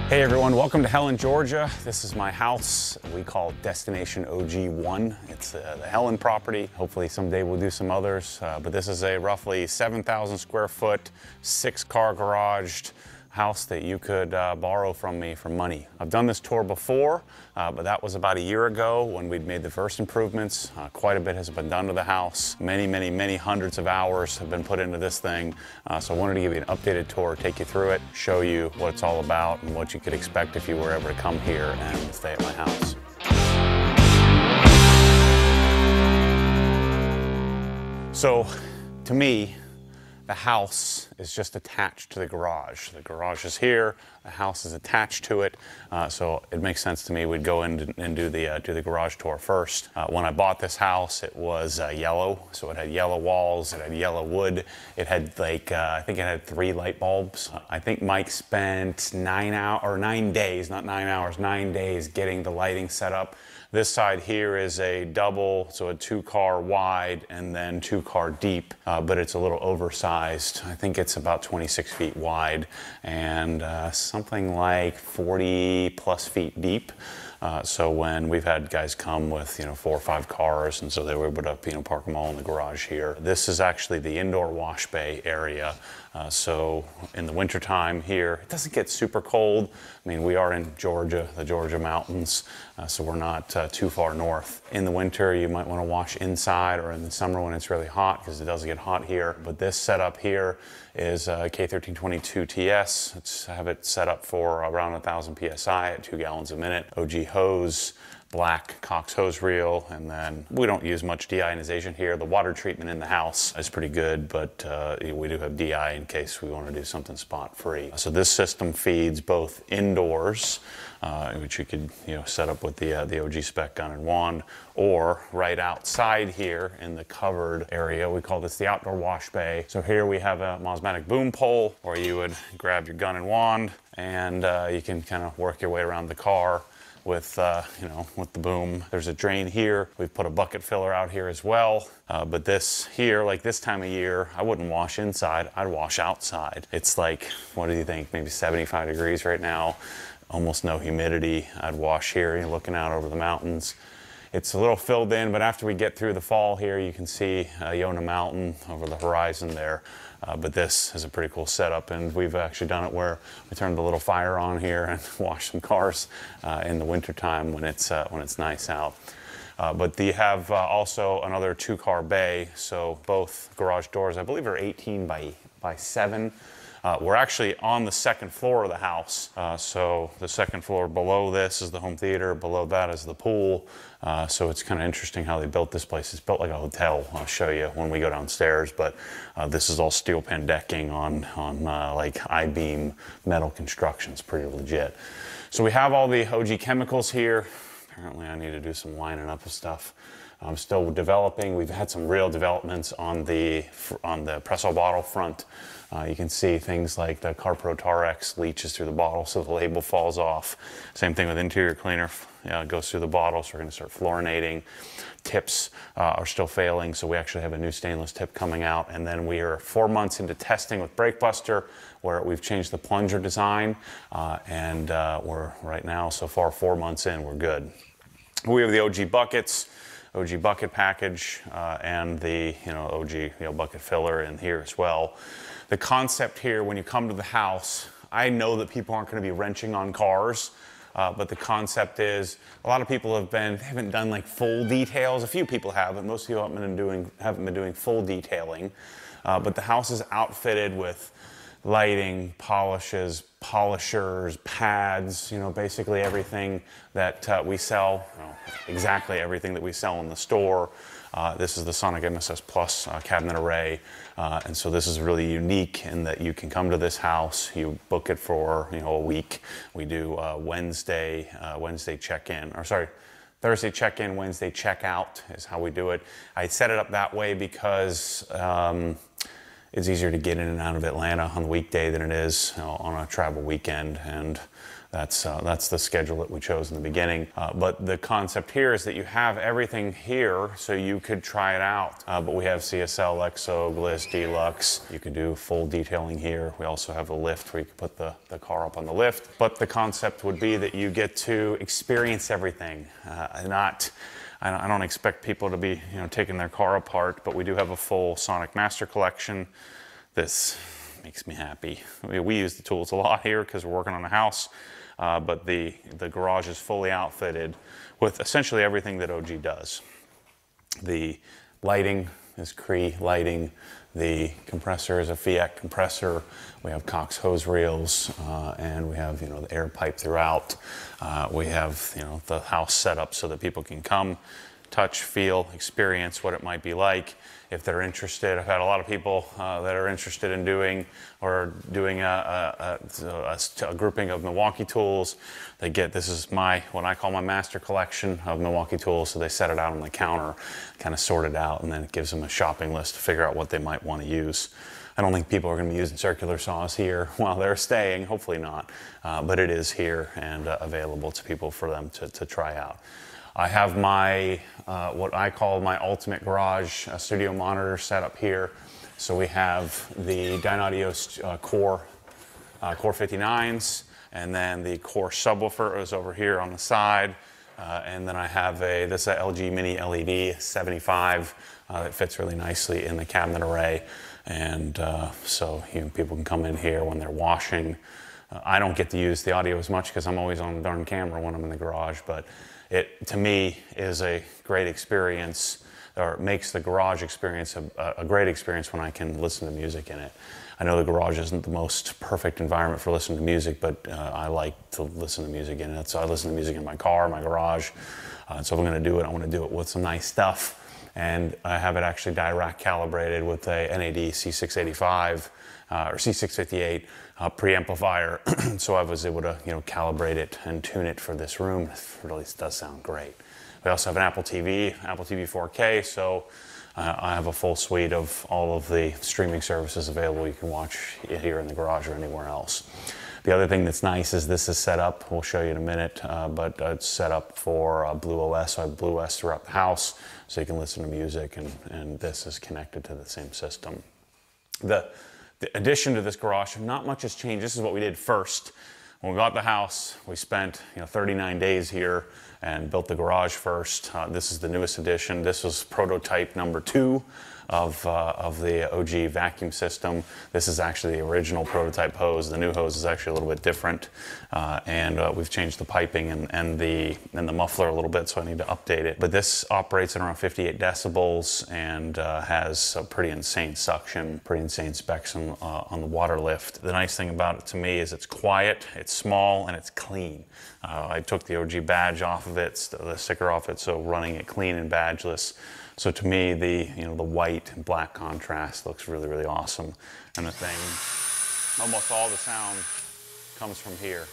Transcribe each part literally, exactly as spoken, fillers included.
Hey everyone, welcome to Helen, Georgia. This is my house. We call it Destination O G one. It's uh, the Helen property. Hopefully someday we'll do some others, uh, but this is a roughly seven thousand square foot, six car garaged house that you could uh, borrow from me for money. I've done this tour before, uh, but that was about a year ago when we'd made the first improvements. Uh, quite a bit has been done to the house. Many, many, many hundreds of hours have been put into this thing. Uh, so I wanted to give you an updated tour, take you through it, show you what it's all about and what you could expect if you were ever to come here and stay at my house. So to me, the house is just attached to the garage. The garage is here, the house is attached to it, uh, so it makes sense to me we'd go in and do the, uh, do the garage tour first. Uh, when I bought this house, it was uh, yellow, so it had yellow walls, it had yellow wood, it had like, uh, I think it had three light bulbs. Uh, I think Mike spent nine hours, or nine days, not nine hours, nine days getting the lighting set up. This side here is a double, so a two car wide and then two car deep, uh, but it's a little oversized. I think it's about twenty-six feet wide and uh, something like forty plus feet deep. Uh, so when we've had guys come with, you know, four or five cars, and so they were able to, you know, park them all in the garage here. This is actually the indoor wash bay area. Uh, so in the wintertime here, it doesn't get super cold. I mean, we are in Georgia, the Georgia mountains, uh, so we're not uh, too far north. In the winter, you might want to wash inside, or in the summer when it's really hot, because it does get hot here. But this setup here is uh, K thirteen twenty-two T S. Let's have it set up for around one thousand P S I at two gallons a minute. O G hose, black Cox hose reel, and then we don't use much deionization here. The water treatment in the house is pretty good, but uh, we do have D I in case we want to do something spot free. So this system feeds both indoors, uh, which you could, you know, set up with the, uh, the O G spec gun and wand, or right outside here in the covered area. We call this the outdoor wash bay. So here we have a Mosmatic boom pole where you would grab your gun and wand, and uh, you can kind of work your way around the car with, uh, you know, with the boom. There's a drain here. We've put a bucket filler out here as well. Uh, but this here, like this time of year, I wouldn't wash inside, I'd wash outside. It's like, what do you think, maybe seventy-five degrees right now, almost no humidity. I'd wash here, you're looking out over the mountains. It's a little filled in, but after we get through the fall here, you can see uh, Yona Mountain over the horizon there. Uh, but this is a pretty cool setup, and we've actually done it where we turned the little fire on here and wash some cars uh, in the wintertime when it's, uh, when it's nice out. Uh, but you have uh, also another two-car bay, so both garage doors, I believe, are eighteen by, by seven. Uh, we're actually on the second floor of the house. Uh, so the second floor below this is the home theater, below that is the pool. Uh, so it's kind of interesting how they built this place. It's built like a hotel. I'll show you when we go downstairs, but uh, this is all steel pan decking on, on uh, like I-beam metal construction. It's pretty legit. So we have all the O G chemicals here. Apparently I need to do some lining up of stuff. I'm still developing. We've had some real developments on the, on the Presso bottle front. Uh, you can see things like the CarPro Tarex leaches through the bottle so the label falls off. Same thing with interior cleaner, uh, goes through the bottle, so we're going to start fluorinating. Tips uh, are still failing, so we actually have a new stainless tip coming out. And then we are four months into testing with BrakeBuster, where we've changed the plunger design, uh, and uh, we're right now, so far, four months in, we're good. We have the O G buckets, O G bucket package, uh, and the, you know, O G, you know, bucket filler in here as well. The concept here, when you come to the house, I know that people aren't going to be wrenching on cars, uh, but the concept is a lot of people have been, they haven't done like full details. A few people have, but most people haven't been doing, haven't been doing full detailing. Uh, but the house is outfitted with lighting, polishes, polishers, pads, you know, basically everything that uh, we sell, you know, exactly everything that we sell in the store. Uh, this is the Sonic M S S Plus uh, cabinet array, uh, and so this is really unique in that you can come to this house, you book it for, you know, a week. We do uh, Wednesday, uh, Wednesday check-in, or sorry, Thursday check-in, Wednesday check-out is how we do it. I set it up that way because um, it's easier to get in and out of Atlanta on the weekday than it is, you know, on a travel weekend, and that's uh, that's the schedule that we chose in the beginning. Uh, but the concept here is that you have everything here, so you could try it out. Uh, but we have C S L, Exo, Gliss, Deluxe. You could do full detailing here. We also have a lift where you can put the, the car up on the lift. But the concept would be that you get to experience everything, uh, not. I don't expect people to be, you know, taking their car apart, but we do have a full Sonic Master collection. This makes me happy. I mean, we use the tools a lot here because we're working on a house, uh, but the, the garage is fully outfitted with essentially everything that O G does. The lighting is Cree lighting. The compressor is a Fiat compressor. We have Cox hose reels, uh, and we have, you know, the air pipe throughout. Uh, we have, you know, the house set up so that people can come, touch, feel, experience what it might be like. If they're interested, I've had a lot of people uh, that are interested in doing or doing a, a, a, a grouping of Milwaukee tools. They get, this is my, what I call my master collection of Milwaukee tools, so they set it out on the counter, kind of sort it out, and then it gives them a shopping list to figure out what they might want to use. I don't think people are going to be using circular saws here while they're staying, hopefully not, uh, but it is here and uh, available to people for them to, to try out. I have my, uh, what I call my ultimate garage uh, studio monitor set up here. So we have the Dynaudio uh, Core, uh, Core fifty-nines, and then the Core subwoofer is over here on the side. Uh, and then I have a, this is a L G Mini L E D seventy-five uh, that fits really nicely in the cabinet array. And uh, so you know, people can come in here when they're washing. Uh, I don't get to use the audio as much because I'm always on the darn camera when I'm in the garage, but it, to me, is a great experience, or makes the garage experience a, a great experience when I can listen to music in it. I know the garage isn't the most perfect environment for listening to music, but uh, I like to listen to music in it. So I listen to music in my car, my garage. Uh, so if I'm going to do it, I want to do it with some nice stuff. And I have it actually Dirac calibrated with a N A D C six eighty-five uh, or C six fifty-eight uh, preamplifier. So I was able to, you know, calibrate it and tune it for this room. It really does sound great. We also have an Apple T V, Apple T V four K. So uh, I have a full suite of all of the streaming services available. You can watch it here in the garage or anywhere else. The other thing that's nice is this is set up, we'll show you in a minute, uh, but uh, it's set up for uh, Blue O S. So I have Blue O S throughout the house, so you can listen to music, and, and this is connected to the same system. The, the addition to this garage, not much has changed. This is what we did first. When we got the house, we spent you know, thirty-nine days here and built the garage first. Uh, this is the newest addition. This was prototype number two of, uh, of the O G vacuum system. This is actually the original prototype hose. The new hose is actually a little bit different. Uh, and uh, we've changed the piping and, and, the, and the muffler a little bit, so I need to update it. But this operates at around fifty-eight decibels and uh, has a pretty insane suction, pretty insane specs on, uh, on the water lift. The nice thing about it to me is it's quiet, it's small, and it's clean. Uh, I took the O G badge off of it, the sticker off it, so running it clean and badgeless. So to me, the you know the white and black contrast looks really, really awesome. And the thing, almost all the sound comes from here.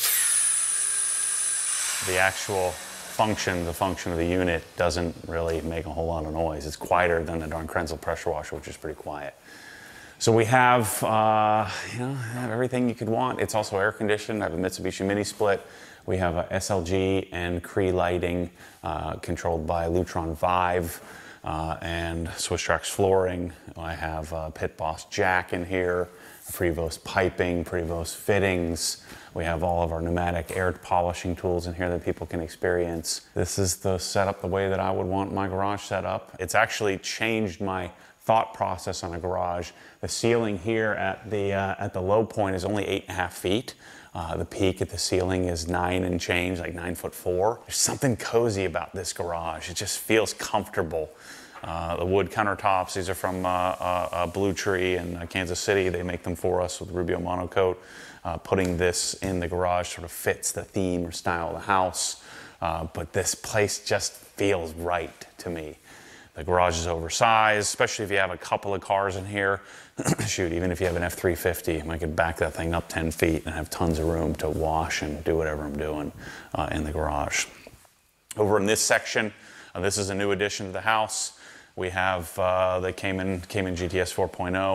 The actual function, the function of the unit doesn't really make a whole lot of noise. It's quieter than the darn Krenzel pressure washer, which is pretty quiet. So we have, uh, you know, have everything you could want. It's also air conditioned. I have a Mitsubishi mini split. We have a S L G and Cree lighting uh, controlled by Lutron Vive uh, and Swiss Trax flooring. I have a Pit Boss jack in here, Prevost piping, Prevost fittings. We have all of our pneumatic air polishing tools in here that people can experience. This is the setup the way that I would want my garage set up. It's actually changed my thought process on a garage. The ceiling here at the, uh, at the low point is only eight and a half feet. Uh, the peak at the ceiling is nine and change, like nine foot four. There's something cozy about this garage. It just feels comfortable. Uh, the wood countertops, these are from uh, uh, uh, Blue Tree in uh, Kansas City. They make them for us with Rubio monocoat. Uh, putting this in the garage sort of fits the theme or style of the house. Uh, but this place just feels right to me. The garage is oversized, especially if you have a couple of cars in here. Shoot, even if you have an F three fifty, I could back that thing up ten feet and have tons of room to wash and do whatever I'm doing uh, in the garage. Over in this section, uh, this is a new addition to the house. We have, uh, they came in, came in G T S four point oh.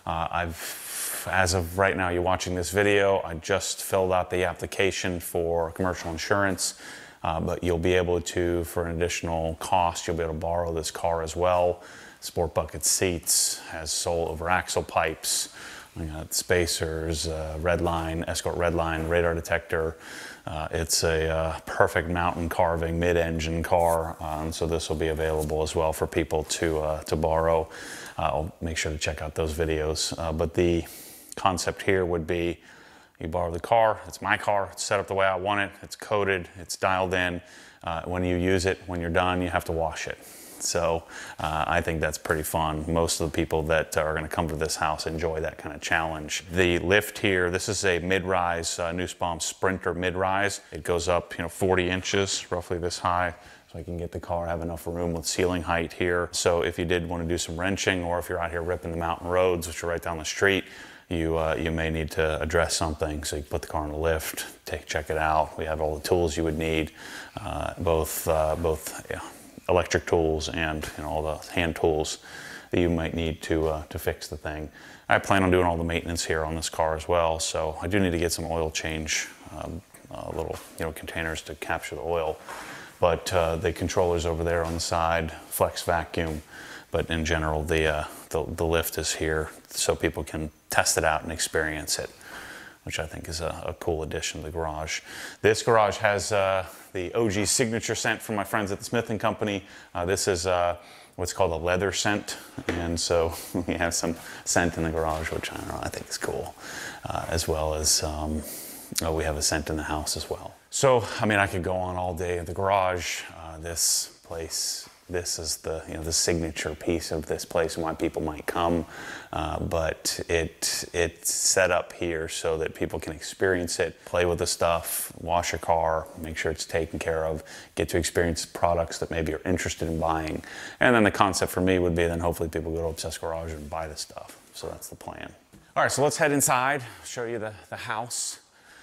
Uh, I've, as of right now, you're watching this video, I just filled out the application for commercial insurance, uh, but you'll be able to, for an additional cost, you'll be able to borrow this car as well. Sport bucket seats, has sole over axle pipes, we got spacers, uh, red line, Escort red line, radar detector. Uh, it's a uh, perfect mountain carving mid-engine car, um, so this will be available as well for people to uh, to borrow. Uh, I'll make sure to check out those videos. Uh, but the concept here would be, you borrow the car, it's my car, it's set up the way I want it, it's coded, it's dialed in. Uh, when you use it, when you're done, you have to wash it. So uh, I think that's pretty fun. Most of the people that are going to come to this house enjoy that kind of challenge. The lift here, this is a mid-rise uh, Nussbaum Sprinter mid-rise. It goes up, you know, forty inches, roughly this high. So I can get the car, have enough room with ceiling height here. So if you did want to do some wrenching, or if you're out here ripping the mountain roads, which are right down the street, you uh, you may need to address something. So you put the car on the lift, take check it out. We have all the tools you would need, uh, both uh, both. Yeah, electric tools and, you know, all the hand tools that you might need to uh, to fix the thing. I plan on doing all the maintenance here on this car as well, so I do need to get some oil change, um, uh, little you know containers to capture the oil. But uh, the controllers over there on the side, flex vacuum. But in general, the uh, the, the lift is here so people can test it out and experience it, which I think is a, a cool addition to the garage. This garage has uh, the O G signature scent from my friends at the Smith and Company. Uh, this is uh, what's called a leather scent, and so we have some scent in the garage, which I don't know, I think is cool, uh, as well as um, oh, we have a scent in the house as well. So, I mean, I could go on all day at the garage. Uh, this place, this is the you know the signature piece of this place and why people might come, uh, but it it's set up here so that people can experience it, play with the stuff, wash a car, make sure it's taken care of, get to experience products that maybe you're interested in buying, and then the concept for me would be then hopefully people go to Obsessed Garage and buy the stuff. So that's the plan. All right, so let's head inside, show you the the house.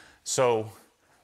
So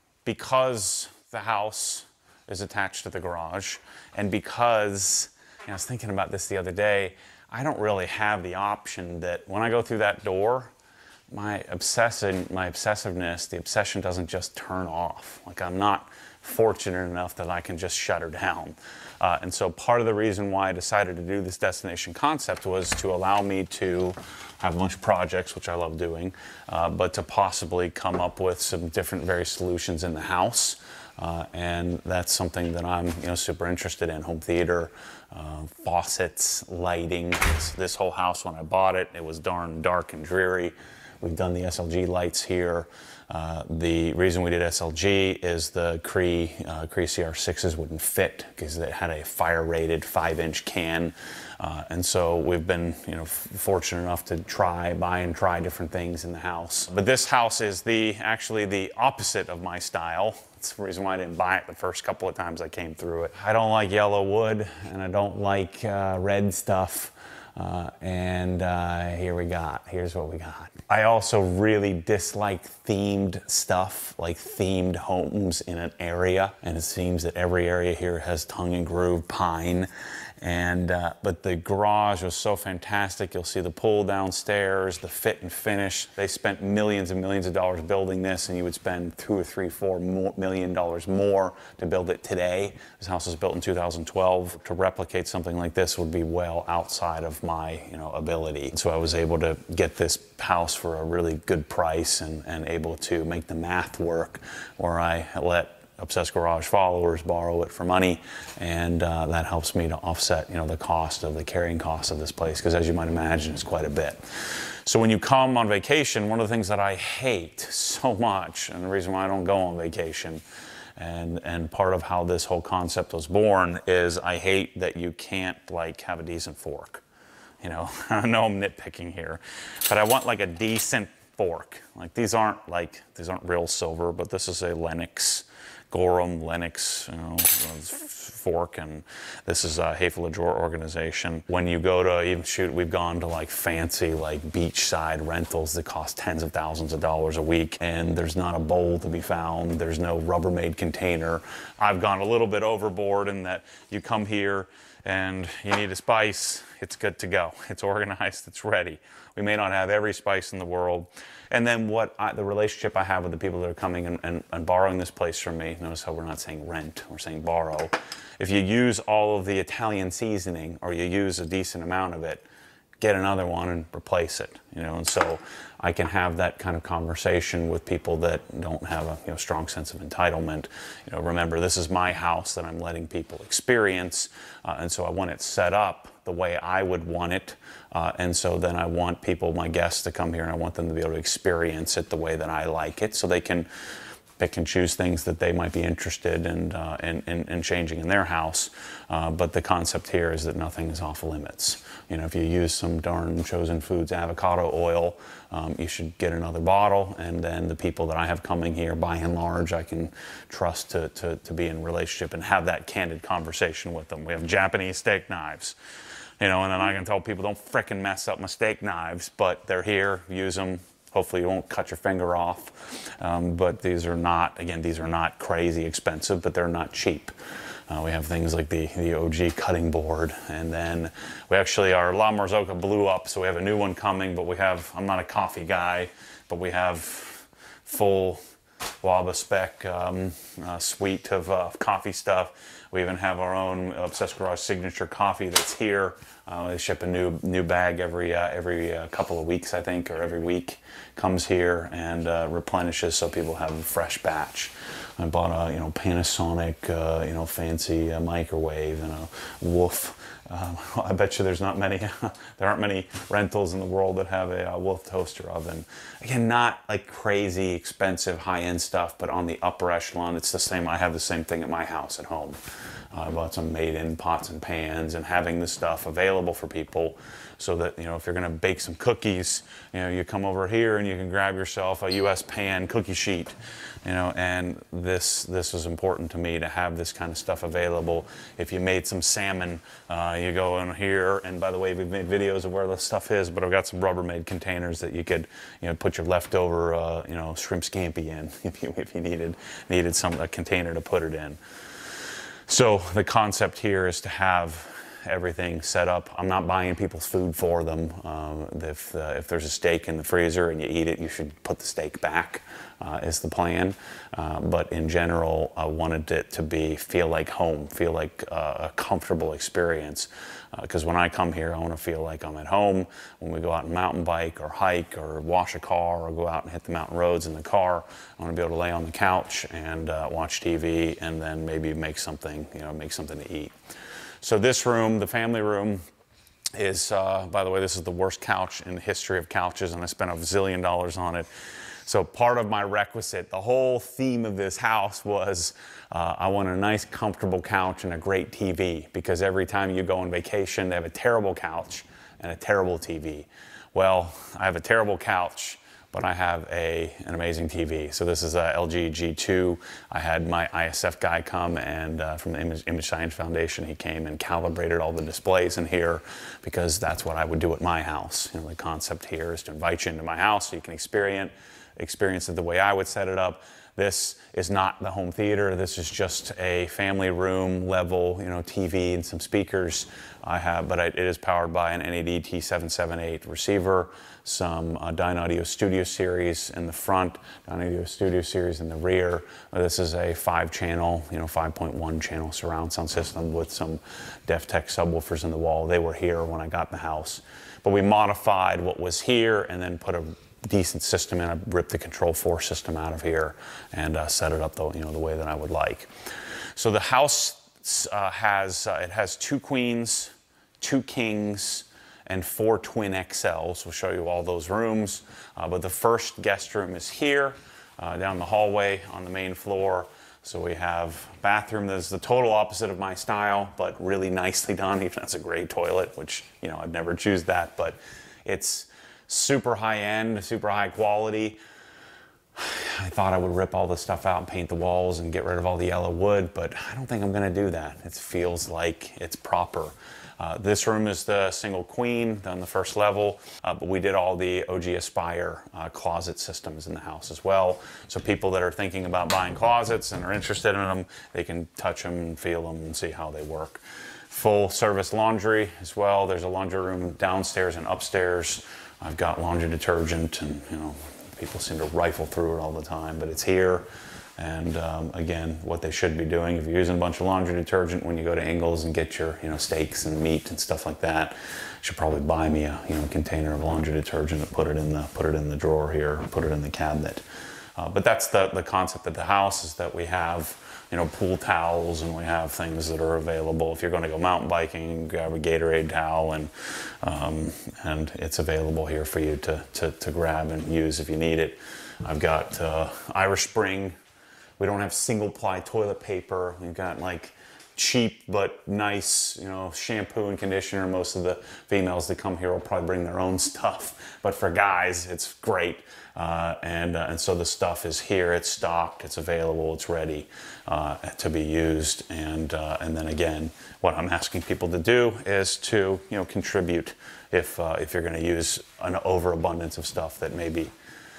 because the house is attached to the garage, and because, you know, I was thinking about this the other day, I don't really have the option that when I go through that door, my obsession, my obsessiveness, the obsession doesn't just turn off. Like, I'm not fortunate enough that I can just shut her down. Uh, and so part of the reason why I decided to do this destination concept was to allow me to have a bunch of projects, which I love doing, uh, but to possibly come up with some different various solutions in the house. Uh, and that's something that I'm you know, super interested in. Home theater, uh, faucets, lighting. This, this whole house, when I bought it, it was darn dark and dreary. We've done the S L G lights here. Uh, the reason we did S L G is the Cree, uh, Cree C R sixes wouldn't fit because it had a fire-rated five-inch can. Uh, and so we've been, you know, fortunate enough to try, buy and try different things in the house. But this house is the actually the opposite of my style. That's the reason why I didn't buy it the first couple of times I came through it. I don't like yellow wood, and I don't like uh, red stuff. Uh, and uh, here we got, here's what we got. I also really dislike themed stuff, like themed homes in an area. And it seems that every area here has tongue and groove pine. And, uh, but the garage was so fantastic. You'll see the pool downstairs, the fit and finish. They spent millions and millions of dollars building this, and you would spend two or three, four more million dollars more to build it today. This house was built in two thousand twelve. To replicate something like this would be well outside of my, you know, ability. So I was able to get this house for a really good price and, and able to make the math work, where I let Obsessed Garage followers borrow it for money, and uh, that helps me to offset, you know, the cost of the carrying cost of this place, because as you might imagine, it's quite a bit. So when you come on vacation, one of the things that I hate so much, and the reason why I don't go on vacation, and and part of how this whole concept was born, is I hate that you can't like have a decent fork. You know, I know I'm nitpicking here, but I want like a decent fork. Like these aren't like these aren't real silver, but this is a Lenox Gorham, Lennox, you know, Fork, and this is a Havel-Ajor organization. When you go to even shoot, we've gone to like fancy like beachside rentals that cost tens of thousands of dollars a week, and there's not a bowl to be found. There's no Rubbermaid container. I've gone a little bit overboard in that you come here and you need a spice, it's good to go. It's organized, it's ready. We may not have every spice in the world. And then what I, the relationship I have with the people that are coming and, and, and borrowing this place from me, notice how we're not saying rent, we're saying borrow. If you use all of the Italian seasoning, or you use a decent amount of it, get another one and replace it, you know. And so I can have that kind of conversation with people that don't have a you know, strong sense of entitlement. You know, remember, this is my house that I'm letting people experience, uh, and so I want it set up the way I would want it, uh, and so then I want people, my guests, to come here, and I want them to be able to experience it the way that I like it, so they can pick and choose things that they might be interested in, uh, in, in, in changing in their house. Uh, but the concept here is that nothing is off limits. You know, if you use some darn Chosen Foods avocado oil, um, you should get another bottle, and then the people that I have coming here, by and large, I can trust to, to, to be in relationship and have that candid conversation with them. We have Japanese steak knives, you know, and then I can tell people, don't frickin' mess up my steak knives, but they're here, use them. Hopefully you won't cut your finger off, um, but these are not, again, these are not crazy expensive, but they're not cheap. Uh, we have things like the, the O G cutting board, and then we actually, our La Marzocca blew up, so we have a new one coming, but we have, I'm not a coffee guy, but we have full Waba spec um, uh, suite of uh, coffee stuff. We even have our own Obsessed Garage signature coffee that's here. Uh, they ship a new new bag every uh, every uh, couple of weeks, I think, or every week. Comes here and uh, replenishes, so people have a fresh batch. I bought a you know Panasonic uh, you know fancy uh, microwave and a Wolf. Uh, I bet you there's not many, there aren't many rentals in the world that have a, a Wolf toaster oven. Again, not like crazy expensive high-end stuff, but on the upper echelon, it's the same. I have the same thing at my house at home. Uh, I bought some made-in pots and pans, and having this stuff available for people so that, you know, if you're gonna bake some cookies, you know, you come over here and you can grab yourself a U S pan cookie sheet, you know, and this this was important to me to have this kind of stuff available. If you made some salmon, uh, you go in here, and by the way, we've made videos of where the stuff is, but I've got some Rubbermaid containers that you could, you know, put your leftover, uh, you know, shrimp scampi in if you if you needed needed some a container to put it in. So the concept here is to have everything set up. I'm not buying people's food for them. Um, if, uh, if there's a steak in the freezer and you eat it, you should put the steak back, uh, is the plan. Uh, but in general, I wanted it to be, feel like home, feel like uh, a comfortable experience. Because uh, when I come here, I want to feel like I'm at home. When we go out and mountain bike or hike or wash a car or go out and hit the mountain roads in the car, I want to be able to lay on the couch and uh, watch T V, and then maybe make something, you know, make something to eat. So this room, the family room, is, uh, by the way, this is the worst couch in the history of couches, and I spent a zillion dollars on it. So part of my requisite, the whole theme of this house was uh, I want a nice, comfortable couch and a great T V, because every time you go on vacation, they have a terrible couch and a terrible T V. Well, I have a terrible couch, but I have a, an amazing T V. So this is a L G G two. I had my I S F guy come, and uh, from the Image, Image Science Foundation, he came and calibrated all the displays in here, because that's what I would do at my house. You know, the concept here is to invite you into my house so you can experience, experience it the way I would set it up. This is not the home theater. This is just a family room level, you know, T V and some speakers I have, but it is powered by an N A D T seven seventy-eight receiver, some uh, Dynaudio Studio Series in the front, Dynaudio Studio Series in the rear. Uh, this is a five channel, you know, five point one channel surround sound system with some DefTech subwoofers in the wall. They were here when I got the house, but we modified what was here and then put a decent system in. I ripped the Control four system out of here and uh, set it up the, you know, the way that I would like. So the house uh, has, uh, it has two queens, two kings, and four twin X Ls. We'll show you all those rooms. Uh, but the first guest room is here, uh, down the hallway on the main floor. So we have a bathroom that's the total opposite of my style, but really nicely done. Even has a gray toilet, which, you know, I'd never choose that, but it's super high end, super high quality. I thought I would rip all this stuff out and paint the walls and get rid of all the yellow wood, but I don't think I'm gonna do that. It feels like it's proper. Uh, this room is the single queen on the first level, uh, but we did all the O G Aspire uh, closet systems in the house as well. So people that are thinking about buying closets and are interested in them, they can touch them and feel them and see how they work. Full service laundry as well. There's a laundry room downstairs and upstairs. I've got laundry detergent, and you know, people seem to rifle through it all the time, but it's here. And um, again, what they should be doing, if you're using a bunch of laundry detergent when you go to Ingles and get your, you know, steaks and meat and stuff like that, you should probably buy me a, you know, container of laundry detergent and put it in the put it in the drawer here, put it in the cabinet. Uh, but that's the the concept of the house, is that we have, you know, pool towels, and we have things that are available. If you're going to go mountain biking, grab a Gatorade towel, and um, and it's available here for you to, to, to grab and use if you need it. I've got uh, Irish Spring. We don't have single ply toilet paper. We've got like cheap but nice, you know, shampoo and conditioner. Most of the females that come here will probably bring their own stuff, but for guys, it's great. Uh, and, uh, and so the stuff is here, it's stocked, it's available, it's ready uh, to be used. And, uh, and then again, what I'm asking people to do is to, you know, contribute if, uh, if you're gonna use an overabundance of stuff that maybe,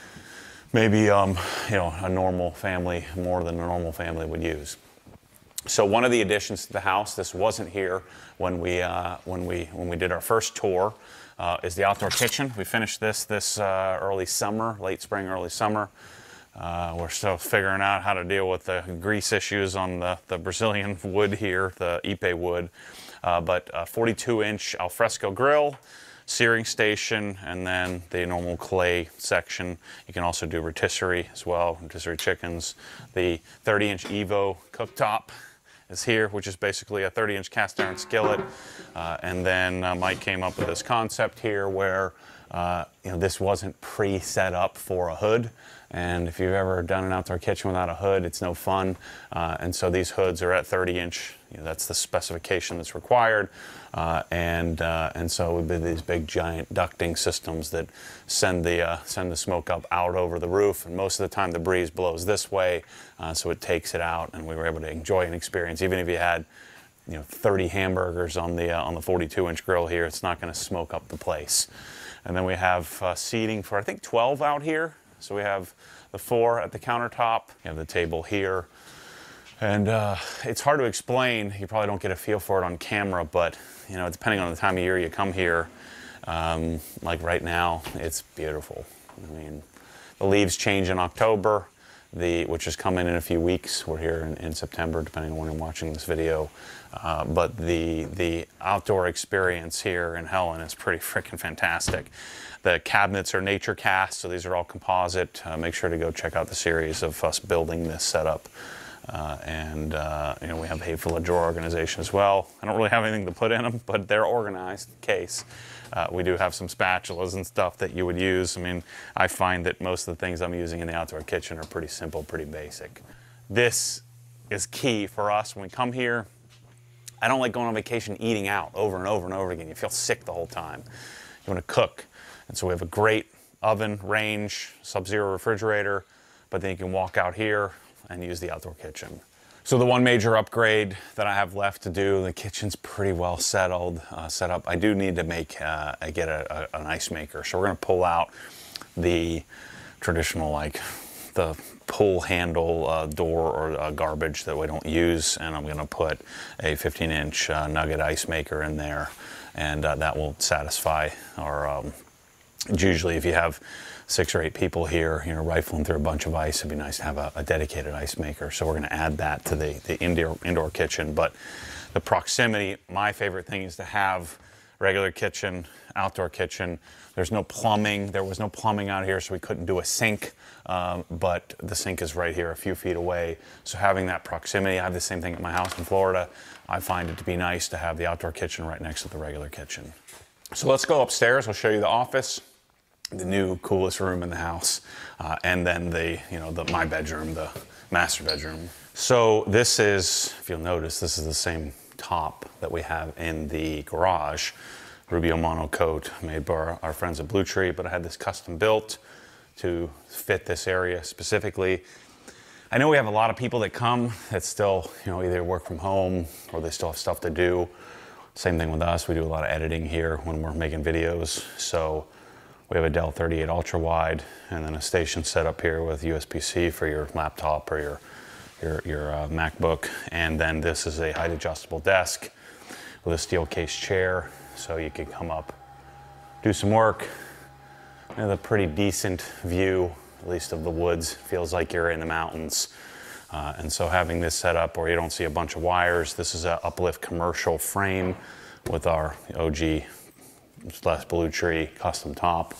maybe um, you know, a normal family, more than a normal family would use. So one of the additions to the house, this wasn't here when we, uh, when we, when we did our first tour, Uh, is the outdoor kitchen. We finished this this uh, early summer, late spring, early summer. Uh, we're still figuring out how to deal with the grease issues on the, the Brazilian wood here, the Ipe wood. Uh, but a forty-two inch alfresco grill, searing station, and then the normal clay section. You can also do rotisserie as well, rotisserie chickens. The thirty inch Evo cooktop is here, which is basically a thirty inch cast iron skillet. Uh, and then uh, Mike came up with this concept here where uh, you know, this wasn't pre-set up for a hood. And if you've ever done an outdoor kitchen without a hood, it's no fun. Uh, and so these hoods are at thirty inch. You know, that's the specification that's required. Uh, and uh, and so we've been these big giant ducting systems that send the uh, send the smoke up out over the roof. And most of the time the breeze blows this way, uh, so it takes it out. And we were able to enjoy an experience, even if you had, you know, thirty hamburgers on the uh, on the forty-two inch grill here. It's not going to smoke up the place. And then we have uh, seating for I think twelve out here. So we have the four at the countertop. You have the table here. And uh, it's hard to explain. You probably don't get a feel for it on camera, but you know, depending on the time of year you come here, um, like right now, it's beautiful. I mean, the leaves change in October, the which is coming in a few weeks. We're here in, in September, depending on when I'm watching this video. Uh, but the the outdoor experience here in Helen is pretty freaking fantastic. The cabinets are nature cast, so these are all composite. Uh, make sure to go check out the series of us building this setup. Uh, and uh, you know, we have a full of drawer organization as well. I don't really have anything to put in them, but they're organized in case. Uh, we do have some spatulas and stuff that you would use. I mean, I find that most of the things I'm using in the outdoor kitchen are pretty simple, pretty basic. This is key for us when we come here. I don't like going on vacation eating out over and over and over again. You feel sick the whole time. You want to cook. And so we have a great oven, range, sub-zero refrigerator, but then you can walk out here and use the outdoor kitchen. So the one major upgrade that I have left to do, the kitchen's pretty well settled, uh, set up. I do need to make, uh, I get a, a, an ice maker. So we're gonna pull out the traditional, like the pull handle uh, door or uh, garbage that we don't use, and I'm gonna put a fifteen inch uh, nugget ice maker in there, and uh, that will satisfy our, um, usually if you have six or eight people here, you know, rifling through a bunch of ice, it'd be nice to have a, a dedicated ice maker. So we're gonna add that to the, the indoor, indoor kitchen. But the proximity, my favorite thing is to have regular kitchen, outdoor kitchen. There's no plumbing. There was no plumbing out here, so we couldn't do a sink, um, but the sink is right here a few feet away. So having that proximity, I have the same thing at my house in Florida. I find it to be nice to have the outdoor kitchen right next to the regular kitchen. So let's go upstairs. I'll show you the office, the new coolest room in the house, uh, and then the, you know, the my bedroom, the master bedroom. So this is, if you'll notice, this is the same top that we have in the garage. Rubio monocoat made by our, our friends at Blue Tree, but I had this custom built to fit this area specifically. I know we have a lot of people that come that still, you know, either work from home or they still have stuff to do. Same thing with us. We do a lot of editing here when we're making videos. So we have a Dell thirty-eight ultra wide and then a station set up here with U S B C for your laptop or your your, your uh, MacBook. And then this is a height adjustable desk with a steel case chair. So you can come up, do some work. And a pretty decent view, at least of the woods. Feels like you're in the mountains. Uh, and so having this set up where you don't see a bunch of wires, this is an uplift commercial frame with our O G slash Blue Tree custom top.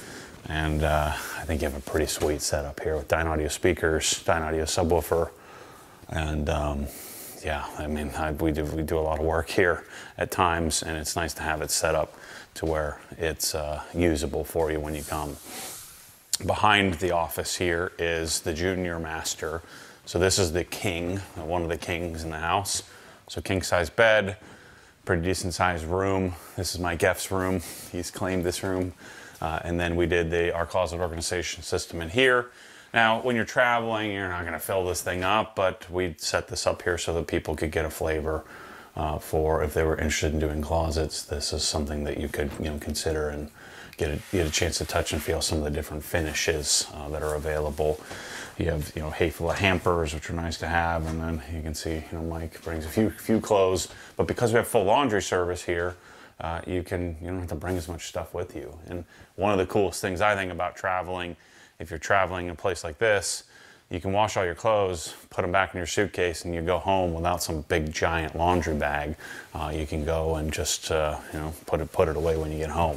And uh, I think you have a pretty sweet setup here with Dynaudio speakers, Dynaudio subwoofer. And um, yeah, I mean, I, we, do, we do a lot of work here at times, and it's nice to have it set up to where it's uh, usable for you when you come. Behind the office here is the junior master. So this is the king, one of the kings in the house. So king size bed, pretty decent sized room. This is my Gef's room. He's claimed this room. Uh, and then we did the our closet organization system in here. Now, when you're traveling, you're not gonna fill this thing up, but we set this up here so that people could get a flavor uh, for if they were interested in doing closets. This is something that you could, you know, consider and get a, get a chance to touch and feel some of the different finishes uh, that are available. You have, you know, hay full of hampers, which are nice to have, and then you can see, you know, Mike brings a few few clothes. But because we have full laundry service here, uh, you can you don't have to bring as much stuff with you. And one of the coolest things I think about traveling, if you're traveling in a place like this, you can wash all your clothes, put them back in your suitcase, and you go home without some big giant laundry bag. Uh, you can go and just uh, you know put it put it away when you get home.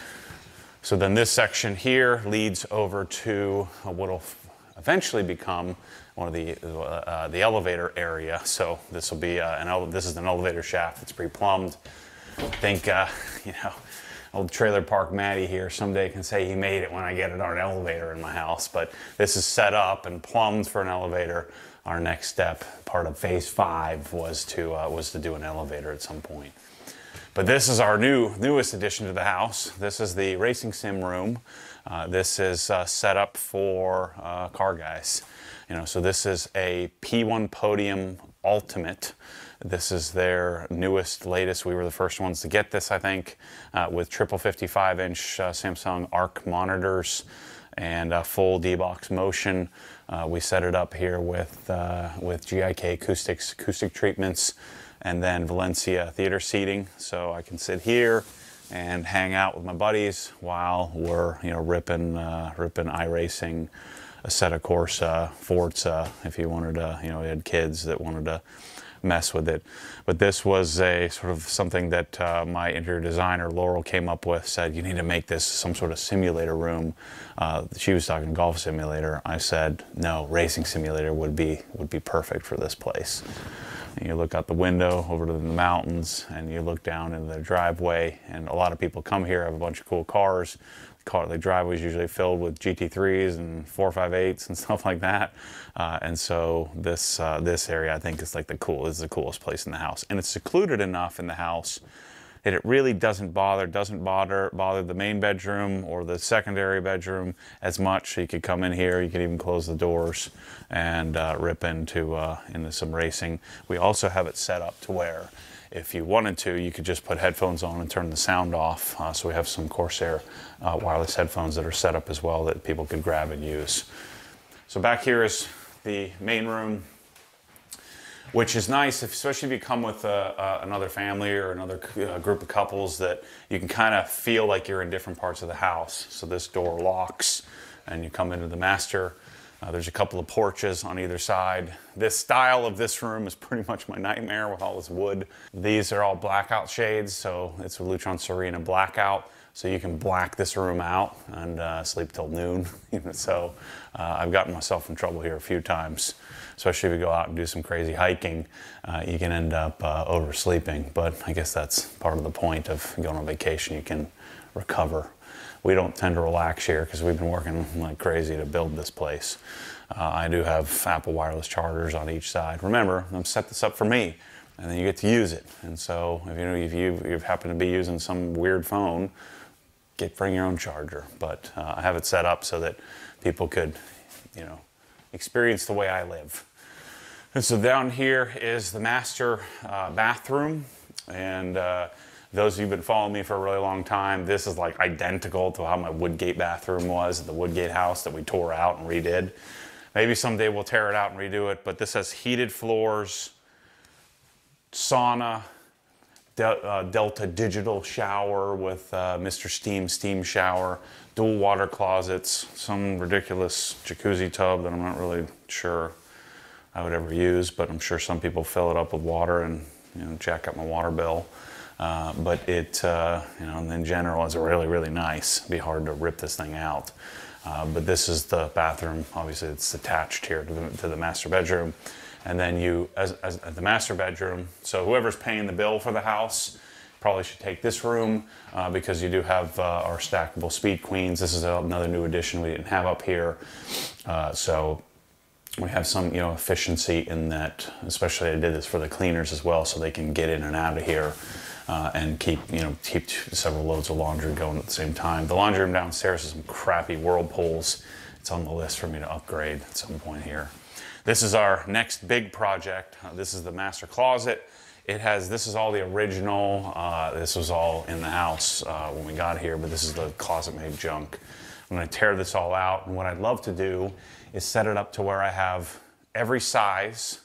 So then this section here leads over to what'll eventually become one of the uh, the elevator area. So this will be uh, an ele this is an elevator shaft that's pre-plumbed. I think uh, you know, old trailer park Matty here someday can say he made it when I get it on an elevator in my house. But this is set up and plumbed for an elevator. Our next step, part of phase five, was to uh, was to do an elevator at some point. But this is our new newest addition to the house. This is the racing sim room. Uh, this is uh, set up for uh, car guys. You know, so this is a P one Podium Ultimate. This is their newest, latest. We were the first ones to get this, I think, uh, with triple fifty-five inch uh, Samsung Arc monitors and uh, full D-Box motion. Uh, we set it up here with uh, with G I K acoustics, acoustic treatments, and then Valencia theater seating. So I can sit here and hang out with my buddies while we're, you know, ripping, uh, ripping iRacing, Assetto Corsa, Forza, if you wanted to, you know, we had kids that wanted to mess with it. But this was a sort of something that uh, my interior designer, Laurel, came up with, said, you need to make this some sort of simulator room. Uh, she was talking golf simulator. I said, no, racing simulator would be, would be perfect for this place. And you look out the window over to the mountains and you look down into the driveway, and a lot of people come here, have a bunch of cool cars. The, car, the driveway is usually filled with G T threes and four fifty-eights and stuff like that. Uh, and so this uh, this area, I think, is like the cool is the coolest place in the house. And it's secluded enough in the house that it really doesn't bother doesn't bother bother the main bedroom or the secondary bedroom as much. So you could come in here, you could even close the doors and uh, rip into uh, into some racing. We also have it set up to where, if you wanted to, you could just put headphones on and turn the sound off. Uh, so we have some Corsair uh, wireless headphones that are set up as well that people could grab and use. So back here is the main room, which is nice, if, especially if you come with uh, uh, another family or another uh, group of couples, that you can kind of feel like you're in different parts of the house. So this door locks and you come into the master. Uh, there's a couple of porches on either side. This style of this room is pretty much my nightmare with all this wood. These are all blackout shades, so it's a Lutron Serena blackout. So you can black this room out and uh, sleep till noon. So uh, I've gotten myself in trouble here a few times, especially if you go out and do some crazy hiking. Uh, you can end up uh, oversleeping, but I guess that's part of the point of going on vacation. You can recover. We don't tend to relax here because we've been working like crazy to build this place. Uh, I do have Apple wireless chargers on each side. Remember, I'm set this up for me, and then you get to use it. And so if you know if you if you happen to be using some weird phone, get bring your own charger. But uh, I have it set up so that people could, you know, experience the way I live. And so down here is the master uh, bathroom. And uh, those of you who've been following me for a really long time, this is like identical to how my Woodgate bathroom was at the Woodgate house that we tore out and redid. Maybe someday we'll tear it out and redo it, but this has heated floors, sauna, Del uh, Delta digital shower with uh, Mister Steam steam shower, dual water closets, some ridiculous jacuzzi tub that I'm not really sure I would ever use, but I'm sure some people fill it up with water and, you know, jack up my water bill. Uh, but it, uh, you know, in general, it's really, really nice. It'd be hard to rip this thing out. Uh, but this is the bathroom. Obviously, it's attached here to the, to the master bedroom. And then you, as, as the master bedroom, so whoever's paying the bill for the house probably should take this room uh, because you do have uh, our stackable speed queens. This is another new addition we didn't have up here. Uh, so we have some, you know, efficiency in that, especially I did this for the cleaners as well, so they can get in and out of here uh, and keep, you know, keep several loads of laundry going at the same time. The laundry room downstairs has some crappy whirlpools. It's on the list for me to upgrade at some point here. This is our next big project. Uh, this is the master closet. It has, this is all the original. Uh, this was all in the house uh, when we got here, but this is the closet made junk. I'm gonna tear this all out, and what I'd love to do is set it up to where I have every size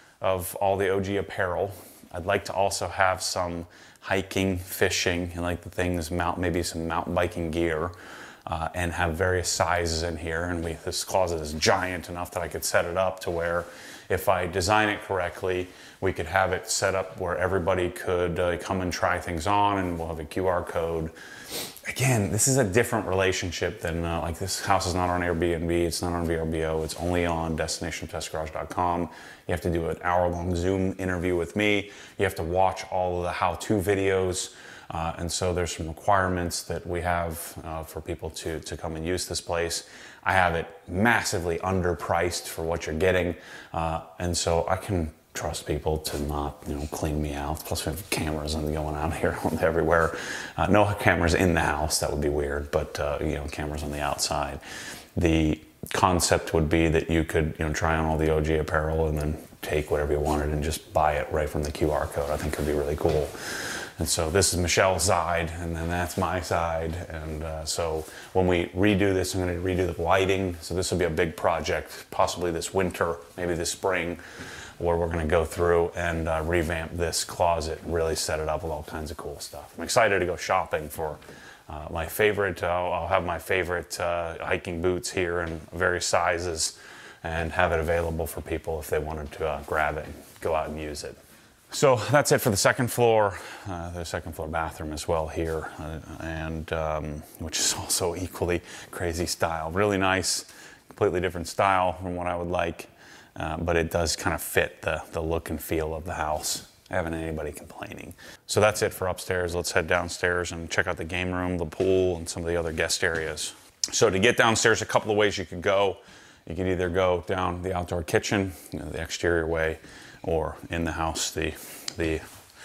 of all the O G apparel. I'd like to also have some hiking, fishing, and like the things, mount, maybe some mountain biking gear. Uh, and have various sizes in here, and we, this closet is giant enough that I could set it up to where if I design it correctly, we could have it set up where everybody could uh, come and try things on, and we'll have a Q R code. Again, this is a different relationship than, uh, like this house is not on Airbnb, it's not on V R B O, it's only on destination test garage dot com. You have to do an hour-long Zoom interview with me. You have to watch all of the how-to videos. Uh, and so there's some requirements that we have uh, for people to, to come and use this place. I have it massively underpriced for what you're getting. Uh, and so I can trust people to not, you know, clean me out. Plus we have cameras and going out here everywhere. Uh, no cameras in the house, that would be weird, but uh, you know, cameras on the outside. The concept would be that you could, you know, try on all the O G apparel and then take whatever you wanted and just buy it right from the Q R code. I think it would be really cool. And so this is Michelle's side, and then that's my side. And uh, so when we redo this, I'm going to redo the lighting. So this will be a big project, possibly this winter, maybe this spring, where we're going to go through and uh, revamp this closet, really set it up with all kinds of cool stuff. I'm excited to go shopping for uh, my favorite. Uh, I'll have my favorite uh, hiking boots here in various sizes and have it available for people if they wanted to uh, grab it and go out and use it. So that's it for the second floor, uh, the second floor bathroom as well here, uh, and um, which is also equally crazy style. Really nice, completely different style from what I would like, uh, but it does kind of fit the, the look and feel of the house. I haven't had anybody complaining. So that's it for upstairs. Let's head downstairs and check out the game room, the pool, and some of the other guest areas. So to get downstairs, a couple of ways you could go. You could either go down the outdoor kitchen, you know, the exterior way, or in the house. The, the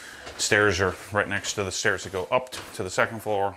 stairs are right next to the stairs that go up to the second floor.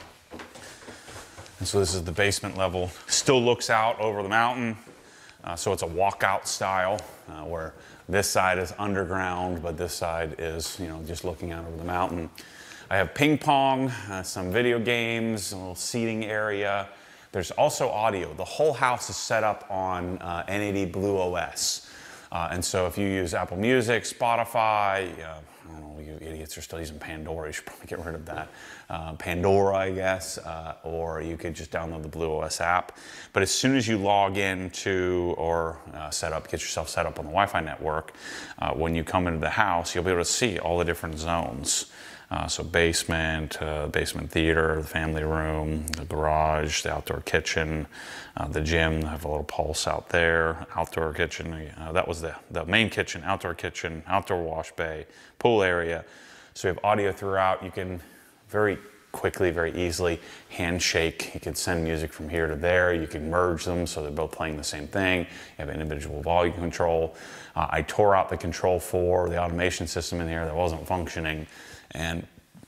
And so this is the basement level. Still looks out over the mountain. Uh, so it's a walkout style uh, where this side is underground, but this side is, you know, just looking out over the mountain. I have ping pong, uh, some video games, a little seating area. There's also audio. The whole house is set up on uh, N A D Blue O S. Uh, and so if you use Apple Music, Spotify, uh, I don't know, you idiots are still using Pandora, you should probably get rid of that. Uh, Pandora, I guess, uh, or you could just download the Blue O S app. But as soon as you log into or uh, set up, get yourself set up on the Wi-Fi network, uh, when you come into the house, you'll be able to see all the different zones. Uh, so basement, uh, basement theater, the family room, the garage, the outdoor kitchen, uh, the gym. I have a little pulse out there. Outdoor kitchen. Uh, that was the, the main kitchen, outdoor kitchen, outdoor wash bay, pool area. So we have audio throughout. You can very quickly, very easily handshake. You can send music from here to there. You can merge them so they're both playing the same thing. You have individual volume control. Uh, I tore out the control for the automation system in here that wasn't functioning. And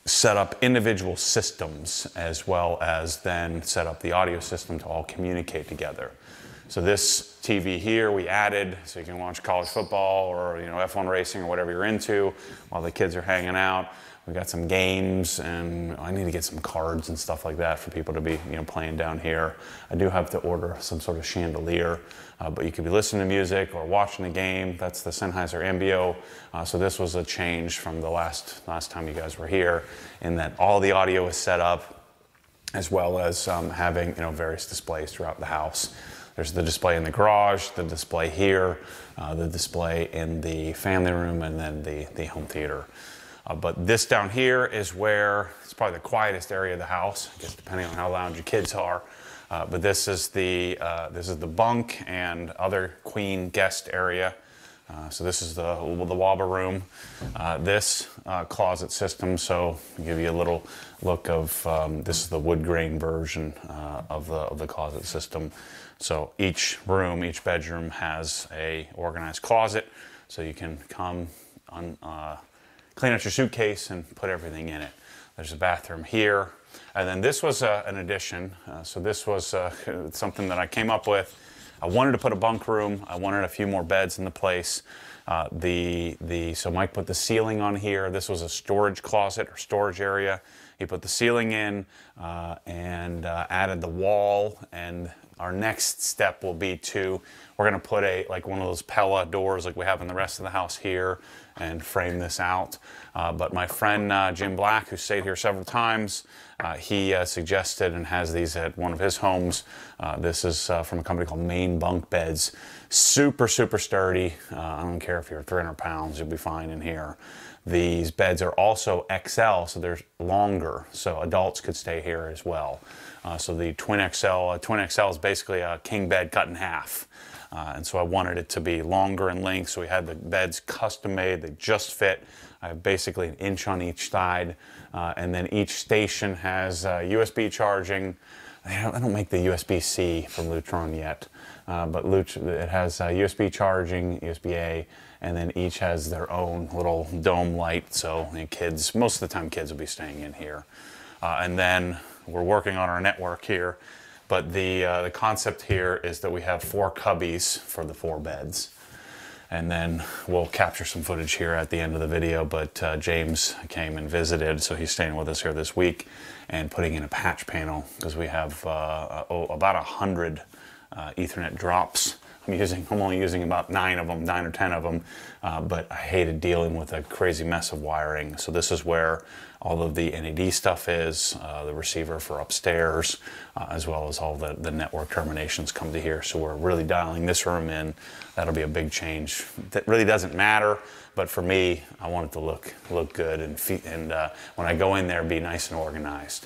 set up individual systems as well as then set up the audio system to all communicate together. So this T V here we added so you can watch college football or, you know, F one racing or whatever you're into while the kids are hanging out. We got some games, and I need to get some cards and stuff like that for people to be, you know, playing down here. I do have to order some sort of chandelier, uh, but you could be listening to music or watching a game. That's the Sennheiser Embio. Uh, so this was a change from the last last time you guys were here, in that all the audio is set up, as well as um, having, you know, various displays throughout the house. There's the display in the garage, the display here, uh, the display in the family room, and then the the home theater. Uh, but this down here is where it's probably the quietest area of the house, I guess, depending on how loud your kids are. Uh, but this is the uh, this is the bunk and other queen guest area. Uh, so this is the the wobble room. Uh, this uh, closet system. So I'll give you a little look of um, this is the wood grain version uh, of the of the closet system. So each room, each bedroom has a organized closet, so you can come on. Uh, clean out your suitcase and put everything in it. There's a bathroom here. And then this was uh, an addition. Uh, so this was uh, something that I came up with. I wanted to put a bunk room. I wanted a few more beds in the place. Uh, the, the, so Mike put the ceiling on here. This was a storage closet or storage area. He put the ceiling in uh, and uh, added the wall. And our next step will be to, we're gonna put a, like one of those Pella doors like we have in the rest of the house here, and frame this out. Uh, but my friend uh, Jim Black, who stayed here several times, uh, he uh, suggested and has these at one of his homes. Uh, this is uh, from a company called Main Bunk Beds. Super, super sturdy. Uh, I don't care if you're three hundred pounds, you'll be fine in here. These beds are also X L, so they're longer, so adults could stay here as well. Uh, so the Twin X L, a Twin X L is basically a king bed cut in half. Uh, and so I wanted it to be longer in length, so we had the beds custom made. They just fit. I have basically an inch on each side, uh, and then each station has uh, U S B charging. I don't, I don't make the U S B C from Lutron yet, uh, but Lut it has uh, U S B charging, U S B A, and then each has their own little dome light, so you know, kids, most of the time kids will be staying in here. Uh, and then we're working on our network here. But the, uh, the concept here is that we have four cubbies for the four beds. And then we'll capture some footage here at the end of the video, but uh, James came and visited, so he's staying with us here this week and putting in a patch panel, because we have uh, oh, about a hundred uh, Ethernet drops. I'm using, I'm only using about nine of them, nine or ten of them, uh, but I hated dealing with a crazy mess of wiring. So this is where all of the N A D stuff is, uh, the receiver for upstairs, uh, as well as all the, the network terminations come to here. So we're really dialing this room in. That'll be a big change. That really doesn't matter, but for me, I want it to look look good, and, and uh, when I go in there, be nice and organized.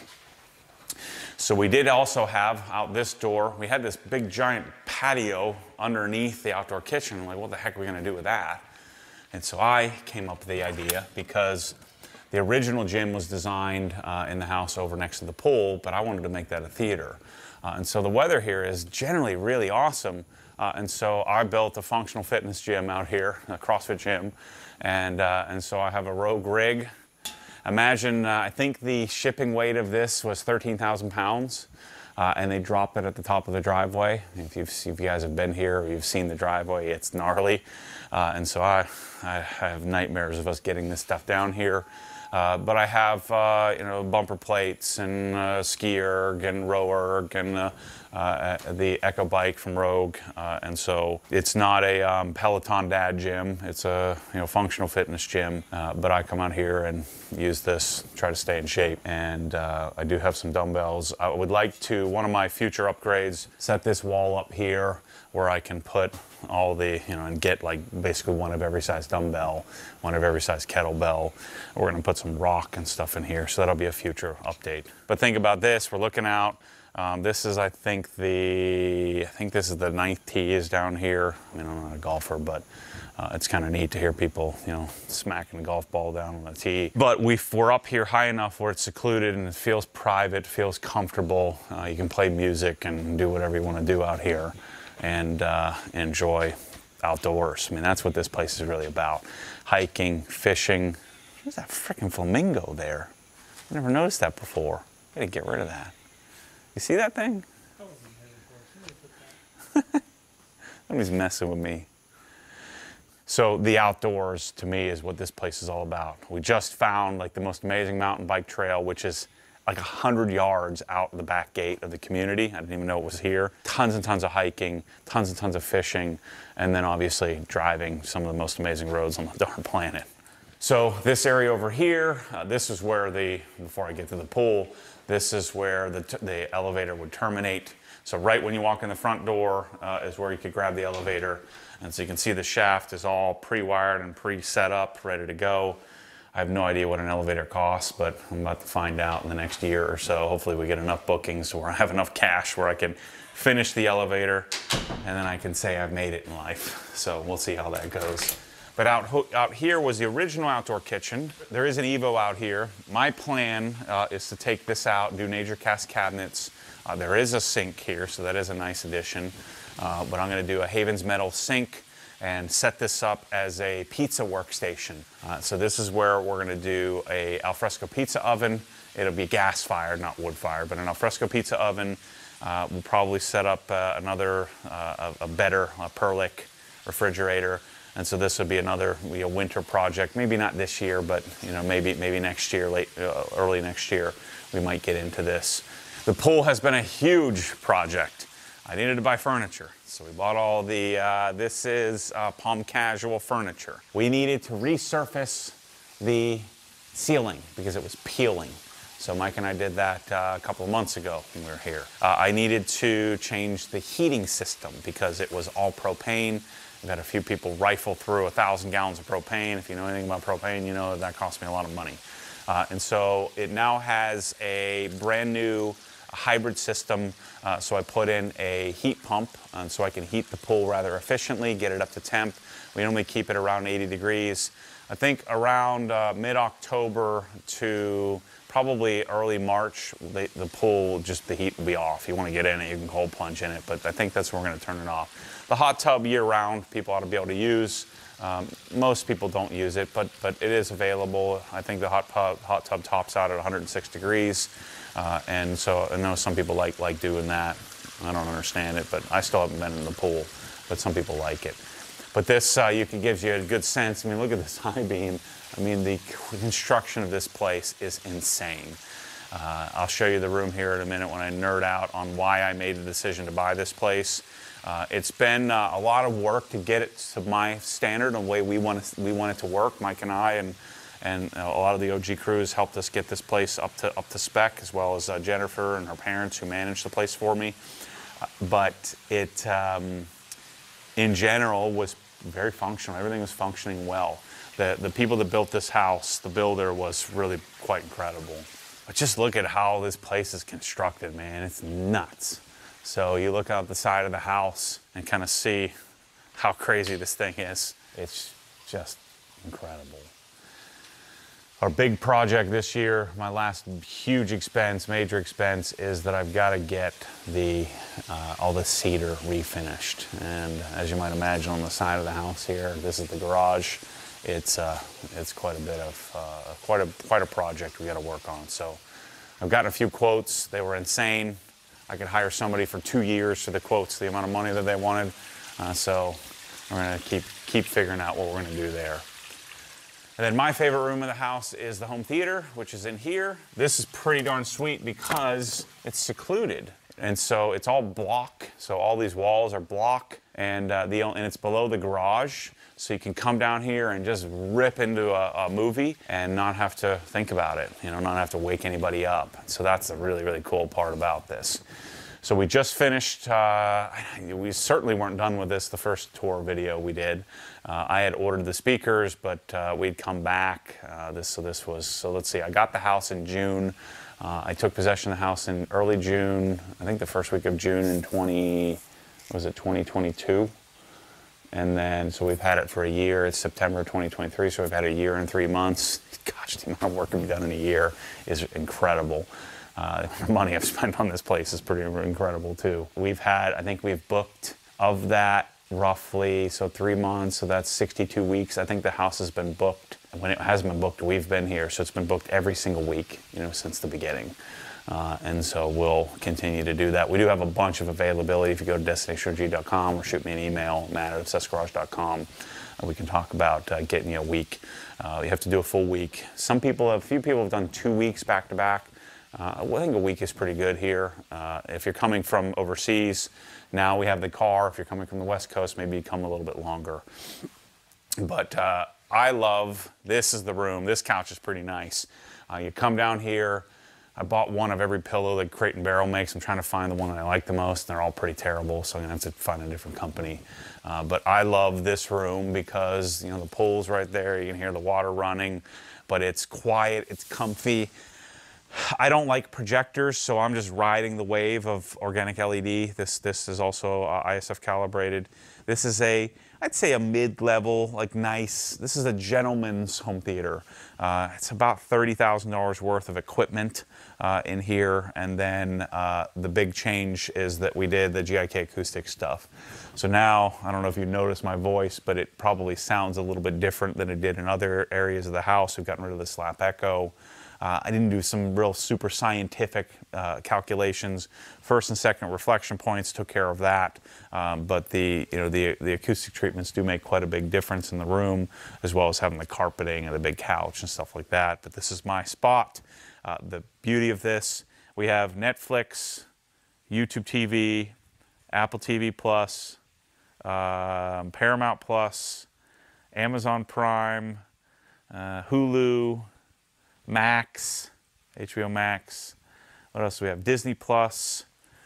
So we did also have out this door, we had this big giant patio underneath the outdoor kitchen. I'm like, what the heck are we gonna do with that? And so I came up with the idea, because the original gym was designed uh, in the house over next to the pool, but I wanted to make that a theater. Uh, and so the weather here is generally really awesome. Uh, and so I built a functional fitness gym out here, a CrossFit gym. And, uh, and so I have a Rogue rig. Imagine, uh, I think the shipping weight of this was thirteen thousand pounds, uh, and they drop it at the top of the driveway. If, you've, if you guys have been here or you've seen the driveway, it's gnarly. Uh, and so I, I have nightmares of us getting this stuff down here. Uh, but I have, uh, you know, bumper plates and uh, ski erg and row erg and uh, uh, the Echo bike from Rogue. Uh, and so it's not a um, Peloton dad gym. It's a, you know, functional fitness gym. Uh, but I come out here and use this, try to stay in shape. And uh, I do have some dumbbells. I would like to, one of my future upgrades, set this wall up here where I can put all the, you know, and get like basically one of every size dumbbell, one of every size kettlebell. We're gonna put some rock and stuff in here, so that'll be a future update. But think about this, we're looking out. Um, this is, I think the, I think this is the ninth tee is down here. I mean, I'm not a golfer, but uh, it's kind of neat to hear people, you know, smacking a golf ball down on the tee. But we, we're up here high enough where it's secluded and it feels private, feels comfortable. Uh, you can play music and do whatever you want to do out here, and uh, enjoy outdoors. I mean, that's what this place is really about. Hiking, fishing, There's that freaking flamingo there. I never noticed that before. I gotta get rid of that. You see that thing? Somebody's messing with me. So the outdoors, to me, is what this place is all about. We just found like the most amazing mountain bike trail, which is like a hundred yards out the back gate of the community. I didn't even know it was here. Tons and tons of hiking, tons and tons of fishing, and then obviously driving some of the most amazing roads on the darn planet. So this area over here, uh, this is where the, before I get to the pool, this is where the, the elevator would terminate. So right when you walk in the front door uh, is where you could grab the elevator. And so you can see the shaft is all pre-wired and pre-set up, ready to go. I have no idea what an elevator costs, but I'm about to find out in the next year or so. Hopefully we get enough bookings where I have enough cash where I can finish the elevator and then I can say I've made it in life. So we'll see how that goes. But out, out here was the original outdoor kitchen. There is an Evo out here. My plan uh, is to take this out, do Nature Cast cabinets. Uh, there is a sink here, so that is a nice addition. Uh, but I'm gonna do a Havens metal sink and set this up as a pizza workstation. Uh, so this is where we're gonna do a alfresco pizza oven. It'll be gas fired, not wood fired, but an alfresco pizza oven. Uh, we'll probably set up uh, another, uh, a, a better uh, Perlick refrigerator. And so this would be another be a winter project. Maybe not this year, but you know, maybe maybe next year, late uh, early next year, we might get into this. The pool has been a huge project. I needed to buy furniture, so we bought all the. Uh, this is uh, Palm Casual furniture. We needed to resurface the ceiling because it was peeling. So Mike and I did that uh, a couple of months ago when we were here. Uh, I needed to change the heating system because it was all propane. We've had a few people rifle through a thousand gallons of propane. If you know anything about propane, you know that, that cost me a lot of money. Uh, and so it now has a brand new hybrid system. Uh, so I put in a heat pump and so I can heat the pool rather efficiently, get it up to temp. We normally keep it around eighty degrees. I think around uh, mid-October to probably early March, the, the pool, just the heat will be off. You want to get in it, you can cold plunge in it, but I think that's when we're going to turn it off. The hot tub year-round, people ought to be able to use. Um, most people don't use it, but but it is available. I think the hot tub, hot tub tops out at one hundred six degrees, uh, and so I know some people like like doing that. I don't understand it, but I still haven't been in the pool, but some people like it. But this uh, you can gives you a good sense. I mean, look at this high beam. I mean, the construction of this place is insane. Uh, I'll show you the room here in a minute when I nerd out on why I made the decision to buy this place. Uh, it's been uh, a lot of work to get it to my standard and the way we want it, we want it to work. Mike and I and and uh, a lot of the O G crews helped us get this place up to up to spec, as well as uh, Jennifer and her parents who managed the place for me. Uh, but it, um, in general, was very functional. Everything was functioning well. The the people that built this house, the builder, was really quite incredible. But just look at how this place is constructed, man. It's nuts. So you look out the side of the house and kind of see how crazy this thing is. It's just incredible. Our big project this year, my last huge expense, major expense, is that I've got to get the uh, all the cedar refinished. And as you might imagine, on the side of the house here, this is the garage. It's uh, it's quite a bit of uh, quite a quite a project we got to work on. So I've gotten a few quotes. They were insane. I could hire somebody for two years for the quotes, the amount of money that they wanted. Uh, so we're gonna keep keep figuring out what we're gonna do there. And then my favorite room of the house is the home theater, which is in here. This is pretty darn sweet because it's secluded. And so it's all block. So all these walls are block, and uh, the and it's below the garage. So you can come down here and just rip into a, a movie and not have to think about it, you know, not have to wake anybody up. So that's the really, really cool part about this. So we just finished, uh, we certainly weren't done with this the first tour video we did. Uh, I had ordered the speakers, but uh, we'd come back. Uh, this, so this was, so let's see, I got the house in June. Uh, I took possession of the house in early June, I think the first week of June in twenty, was it twenty twenty-two? And then, so we've had it for a year. It's September twenty twenty-three, so we've had a year and three months. Gosh, the amount of work we've done in a year is incredible. Uh, the money I've spent on this place is pretty incredible too. We've had, I think we've booked, of that roughly, so three months, so that's sixty-two weeks. I think the house has been booked. When it hasn't been booked, we've been here, so it's been booked every single week, you know, since the beginning. Uh, and so we'll continue to do that. We do have a bunch of availability. If you go to destination r g dot com or shoot me an email, matt at obsessed garage dot com, and we can talk about uh, getting you a week. Uh, you have to do a full week. Some people, have, a few people have done two weeks back to back. Uh, I think a week is pretty good here. Uh, if you're coming from overseas, now we have the car. If you're coming from the West Coast, maybe you come a little bit longer. But uh, I love, this is the room. This couch is pretty nice. Uh, you come down here. I bought one of every pillow that Crate and Barrel makes. I'm trying to find the one that I like the most. They're all pretty terrible, so I'm gonna have to find a different company. Uh, but I love this room because, you know, the pool's right there. You can hear the water running, but it's quiet, it's comfy. I don't like projectors, so I'm just riding the wave of organic L E D. This, this is also uh, I S F calibrated. This is a, I'd say a mid-level, like nice, this is a gentleman's home theater. Uh, it's about thirty thousand dollars worth of equipment uh, in here, and then uh, the big change is that we did the G I K acoustic stuff. So now, I don't know if you noticed my voice, but it probably sounds a little bit different than it did in other areas of the house. We've gotten rid of the slap echo. Uh, I didn't do some real super scientific uh, calculations. First and second reflection points took care of that, um, but the you know the the acoustic treatments do make quite a big difference in the room, as well as having the carpeting and the big couch and stuff like that. But this is my spot. Uh, the beauty of this, we have Netflix, YouTube T V, Apple T V Plus, um, Paramount Plus, Amazon Prime, uh, Hulu, Max, H B O Max. What else do we have? Disney Plus,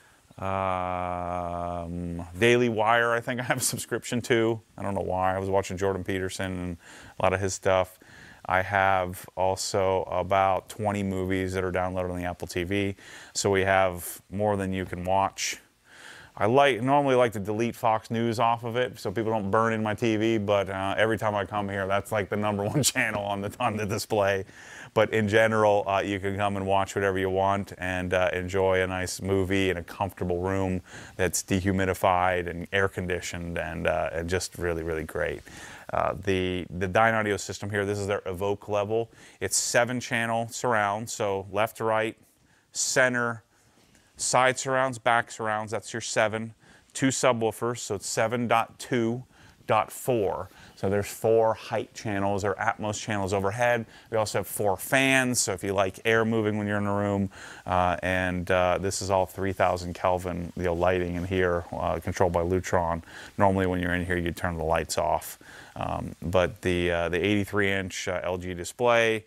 um, Daily Wire. I think I have a subscription to. I don't know why. I was watching Jordan Peterson and a lot of his stuff. I have also about twenty movies that are downloaded on the Apple T V, so we have more than you can watch. I like normally like to delete Fox News off of it so people don't burn in my T V, but uh, every time I come here, that's like the number one channel on the on the display. But in general, uh, you can come and watch whatever you want and uh, enjoy a nice movie in a comfortable room that's dehumidified and air conditioned and, uh, and just really, really great. Uh, the the Dyn audio system here, this is their Evoke level. It's seven channel surround, so left to right, center, side surrounds, back surrounds, that's your seven. Two subwoofers, so it's seven point two point four. So there's four height channels or Atmos channels overhead. We also have four fans, so if you like air moving when you're in a room, uh, and uh, this is all three thousand Kelvin, you know, lighting in here, uh, controlled by Lutron. Normally when you're in here, you turn the lights off. Um, but the uh, the eighty-three inch uh, L G display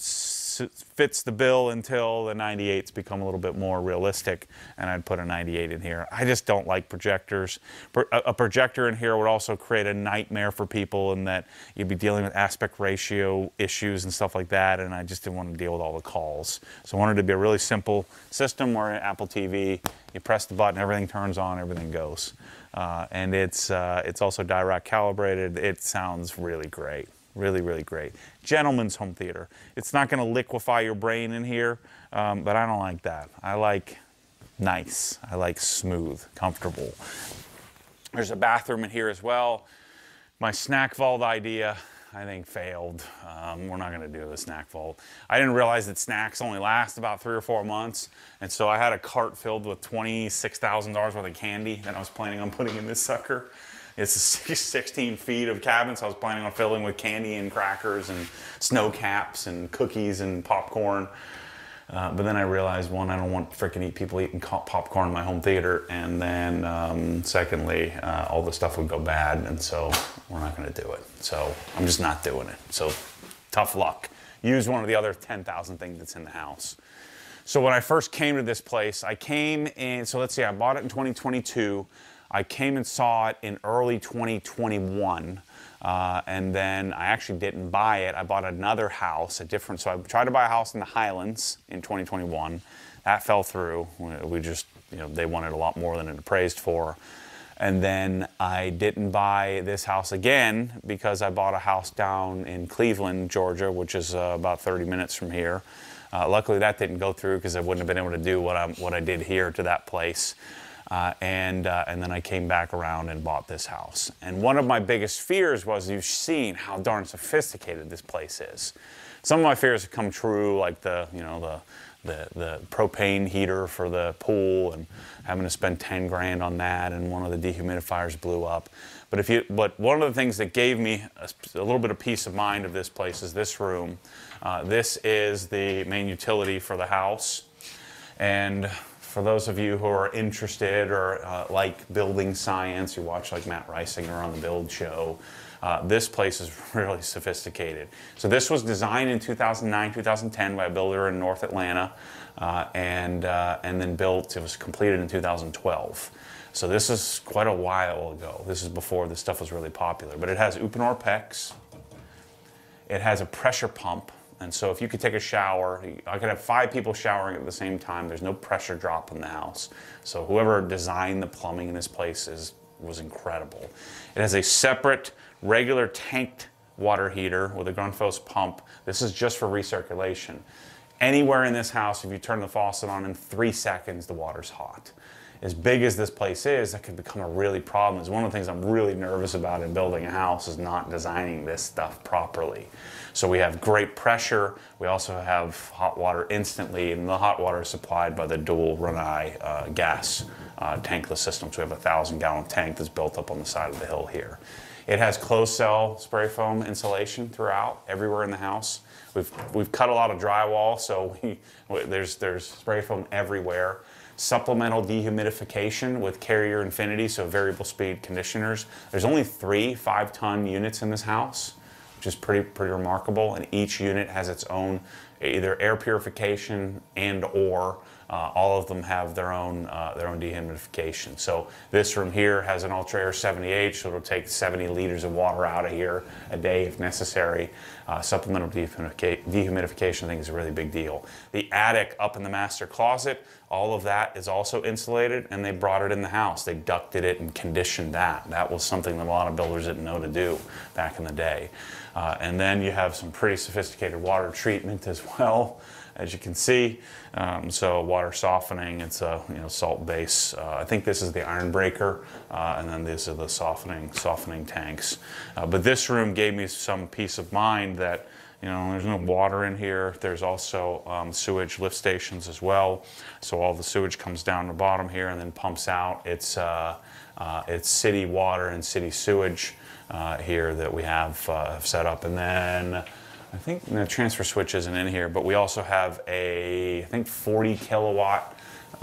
fits the bill until the ninety-eights become a little bit more realistic, and I'd put a ninety-eight in here. I just don't like projectors. A projector in here would also create a nightmare for people in that you'd be dealing with aspect ratio issues and stuff like that, and I just didn't want to deal with all the calls. So I wanted it to be a really simple system where Apple T V, you press the button, everything turns on, everything goes. Uh, and it's, uh, it's also direct calibrated. It sounds really great. Really, really great. Gentleman's home theater. It's not going to liquefy your brain in here, um, but I don't like that. I like nice. I like smooth, comfortable. There's a bathroom in here as well. My snack vault idea, I think, failed. Um, we're not going to do the snack vault. I didn't realize that snacks only last about three or four months, and so I had a cart filled with twenty-six thousand dollars worth of candy that I was planning on putting in this sucker. It's sixteen feet of cabin, so I was planning on filling with candy and crackers and snow caps and cookies and popcorn. Uh, but then I realized, one, I don't want frickin' eat people eating popcorn in my home theater, and then um, secondly, uh, all the stuff would go bad, and so we're not going to do it. So I'm just not doing it. So tough luck. Use one of the other ten thousand things that's in the house. So when I first came to this place, I came in, so let's see, I bought it in twenty twenty-two. I came and saw it in early twenty twenty-one, uh, and then I actually didn't buy it. I bought another house, a different, so I tried to buy a house in the Highlands in twenty twenty-one. That fell through. We just, you know, they wanted a lot more than it appraised for. And then I didn't buy this house again because I bought a house down in Cleveland, Georgia, which is uh, about thirty minutes from here. Uh, luckily that didn't go through because I wouldn't have been able to do what I, what I did here to that place. Uh, and, uh, and then I came back around and bought this house. And one of my biggest fears was, you've seen how darn sophisticated this place is. Some of my fears have come true, like the, you know, the, the, the propane heater for the pool and having to spend ten grand on that, and one of the dehumidifiers blew up. But, if you, but one of the things that gave me a, a little bit of peace of mind of this place is this room. Uh, this is the main utility for the house. And for those of you who are interested or uh, like building science, you watch like Matt Reisinger on the Build Show, uh, this place is really sophisticated. So this was designed in two thousand nine, two thousand ten by a builder in North Atlanta, uh, and, uh, and then built, it was completed in two thousand twelve. So this is quite a while ago. This is before this stuff was really popular. But it has Uponor P E Cs. It has a pressure pump. And so if you could take a shower, I could have five people showering at the same time. There's no pressure drop in the house. So whoever designed the plumbing in this place is, was incredible. It has a separate regular tanked water heater with a Grundfos pump. This is just for recirculation. Anywhere in this house, if you turn the faucet on in three seconds, the water's hot. As big as this place is, that could become a really problem. It's one of the things I'm really nervous about in building a house is not designing this stuff properly. So we have great pressure. We also have hot water instantly, and the hot water is supplied by the dual Rinnai uh, gas uh, tankless system. So we have a thousand gallon tank that's built up on the side of the hill here. It has closed cell spray foam insulation throughout, everywhere in the house. We've, we've cut a lot of drywall, so we, there's, there's spray foam everywhere. Supplemental dehumidification with Carrier Infinity, so variable speed conditioners. There's only three five ton units in this house, which is pretty, pretty remarkable, and each unit has its own either air purification and or uh, all of them have their own, uh, their own dehumidification. So this room here has an Ultra Air seventy H, so it'll take seventy liters of water out of here a day if necessary. Uh, supplemental dehumidification, I think, is a really big deal. The attic up in the master closet, all of that is also insulated, and they brought it in the house. They ducted it and conditioned that. That was something that a lot of builders didn't know to do back in the day. Uh, and then you have some pretty sophisticated water treatment as well, as you can see. Um, so water softening, it's a you know salt base. Uh, I think this is the iron breaker, uh, and then these are the softening softening tanks. Uh, but this room gave me some peace of mind that you know there's no water in here. There's also um, sewage lift stations as well. So all the sewage comes down the bottom here and then pumps out. It's uh, uh, it's city water and city sewage uh, here that we have, uh, have set up, and then. I think the transfer switch isn't in here, but we also have a, I think forty kilowatt,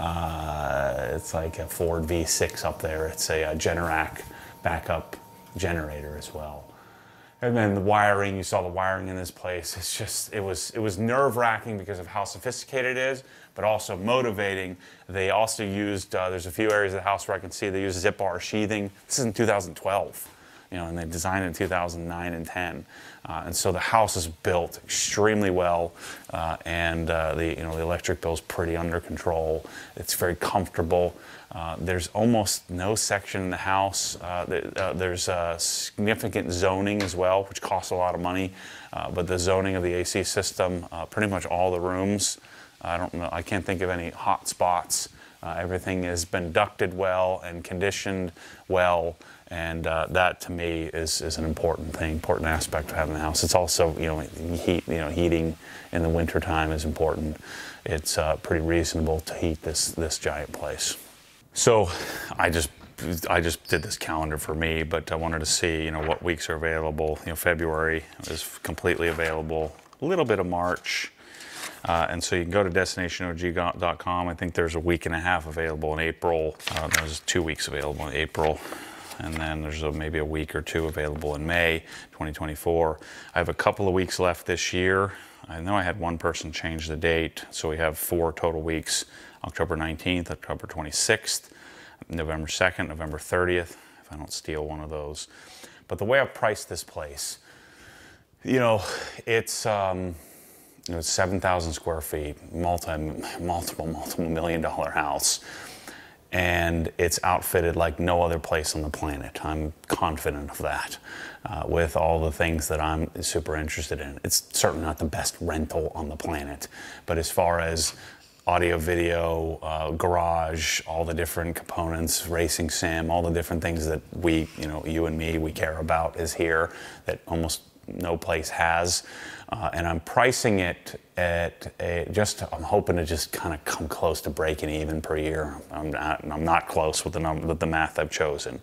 uh, it's like a Ford V six up there. It's a, a Generac backup generator as well. And then the wiring, you saw the wiring in this place. It's just, it was, it was nerve-wracking because of how sophisticated it is, but also motivating. They also used, uh, there's a few areas of the house where I can see they use zip bar sheathing. This is in two thousand twelve. You know, and they designed it in two thousand nine and ten, uh, and so the house is built extremely well, uh, and uh, the you know the electric bill is pretty under control. It's very comfortable. Uh, there's almost no section in the house. Uh, that, uh, there's uh, significant zoning as well, which costs a lot of money. Uh, but the zoning of the A C system, uh, pretty much all the rooms. I don't know. I can't think of any hot spots. Uh, everything has been ducted well and conditioned well. And uh, that to me is, is an important thing, important aspect of having the house. It's also, you know, heat, you know, heating in the wintertime is important. It's uh, pretty reasonable to heat this, this giant place. So I just, I just did this calendar for me, but I wanted to see, you know, what weeks are available. You know, February is completely available, a little bit of March. Uh, and so you can go to destination O G dot com. I think there's a week and a half available in April. Uh, there's two weeks available in April. And then there's a, maybe a week or two available in May twenty twenty-four. I have a couple of weeks left this year. I know I had one person change the date, so we have four total weeks: October nineteenth, October twenty-sixth, November second, November thirtieth, if I don't steal one of those. But the way I've priced this place, you know, it's, um, you know, it's seven thousand square feet, multi, multiple, multiple million dollar house. And it's outfitted like no other place on the planet. I'm confident of that, uh, with all the things that I'm super interested in. It's certainly not the best rental on the planet, but as far as audio, video, uh, garage, all the different components, racing sim, all the different things that we, you know, you and me, we care about is here that almost no place has. Uh, and I'm pricing it at a, just, I'm hoping to just kind of come close to breaking even per year. I'm not, I'm not close with the, number, with the math I've chosen.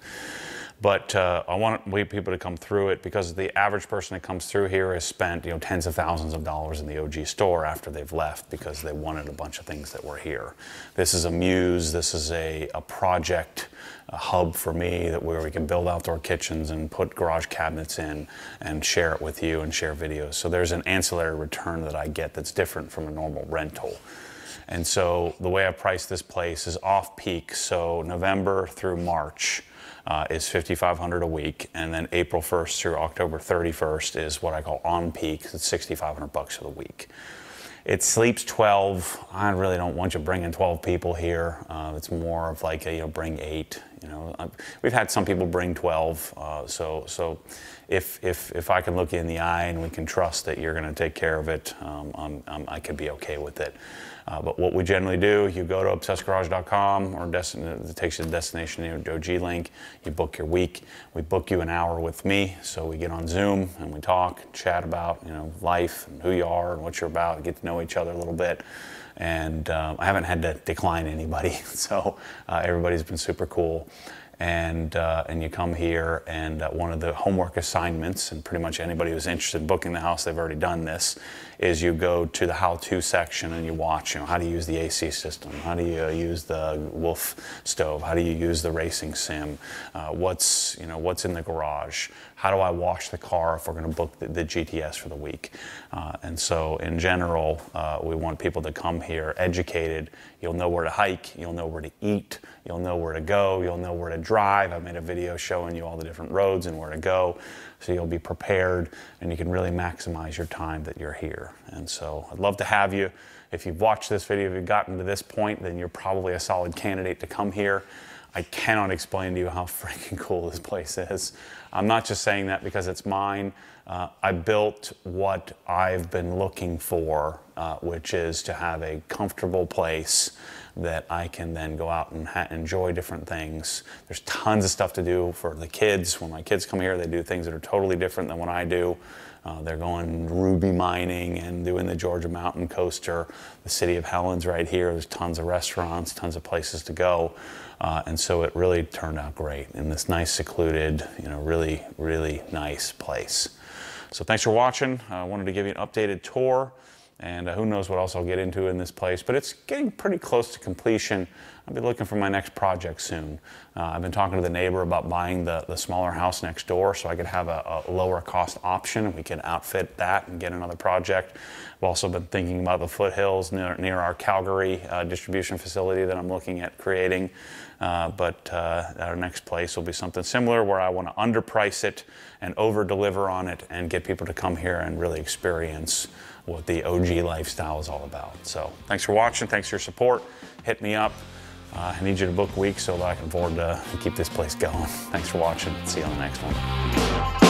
But uh, I want people to come through it because the average person that comes through here has spent, you know, tens of thousands of dollars in the O G store after they've left because they wanted a bunch of things that were here. This is a muse. This is a, a project, a hub for me that where we can build outdoor kitchens and put garage cabinets in and share it with you and share videos. So there's an ancillary return that I get that's different from a normal rental. And so the way I price this place is off peak. So November through March Uh, is fifty-five hundred dollars a week, and then April first through October thirty-first is what I call on peak. It's sixty-five hundred bucks for the week. It sleeps twelve. I really don't want you bringing twelve people here. Uh, it's more of like a, you know, bring eight. You know, uh, we've had some people bring twelve. Uh, so so if if if I can look you in the eye and we can trust that you're going to take care of it, um, I'm, I'm, I could be okay with it. Uh, but what we generally do, you go to obsessed garage dot com, or it takes you to the destination near O G link. You book your week. We book you an hour with me, so we get on Zoom and we talk, chat about, you know, life and who you are and what you're about, get to know each other a little bit. And um, I haven't had to decline anybody, so uh, everybody's been super cool. And, uh, and you come here, and uh, one of the homework assignments, and pretty much anybody who's interested in booking the house, they've already done this, is you go to the how-to section and you watch, you know, how do you use the A C system, how do you uh, use the Wolf stove, how do you use the racing sim, uh, what's, you know, what's in the garage, how do I wash the car if we're going to book the, the G T S for the week. Uh, and so in general, uh, we want people to come here educated. You'll know where to hike, you'll know where to eat, you'll know where to go, you'll know where to drive. I made a video showing you all the different roads and where to go, so you'll be prepared and you can really maximize your time that you're here. And so I'd love to have you. If you've watched this video, if you've gotten to this point, then you're probably a solid candidate to come here. I cannot explain to you how freaking cool this place is. I'm not just saying that because it's mine. Uh, I built what I've been looking for, uh, which is to have a comfortable place that I can then go out and ha enjoy different things. There's tons of stuff to do for the kids. When my kids come here, they do things that are totally different than what I do. Uh, they're going ruby mining and doing the Georgia Mountain Coaster. The city of Helen's right here. There's tons of restaurants, tons of places to go. Uh, and so it really turned out great in this nice, secluded, you know, really, really nice place. So thanks for watching. I uh, wanted to give you an updated tour, and uh, who knows what else I'll get into in this place, but it's getting pretty close to completion. I'll be looking for my next project soon. Uh, I've been talking to the neighbor about buying the, the smaller house next door so I could have a, a lower cost option and we can outfit that and get another project. I've also been thinking about the foothills near, near our Calgary uh, distribution facility that I'm looking at creating. Uh, but uh, our next place will be something similar where I want to underprice it and over-deliver on it and get people to come here and really experience what the O G lifestyle is all about. So thanks for watching. Thanks for your support. Hit me up. Uh, I need you to book weeks so that I can afford to keep this place going. Thanks for watching. See you on the next one.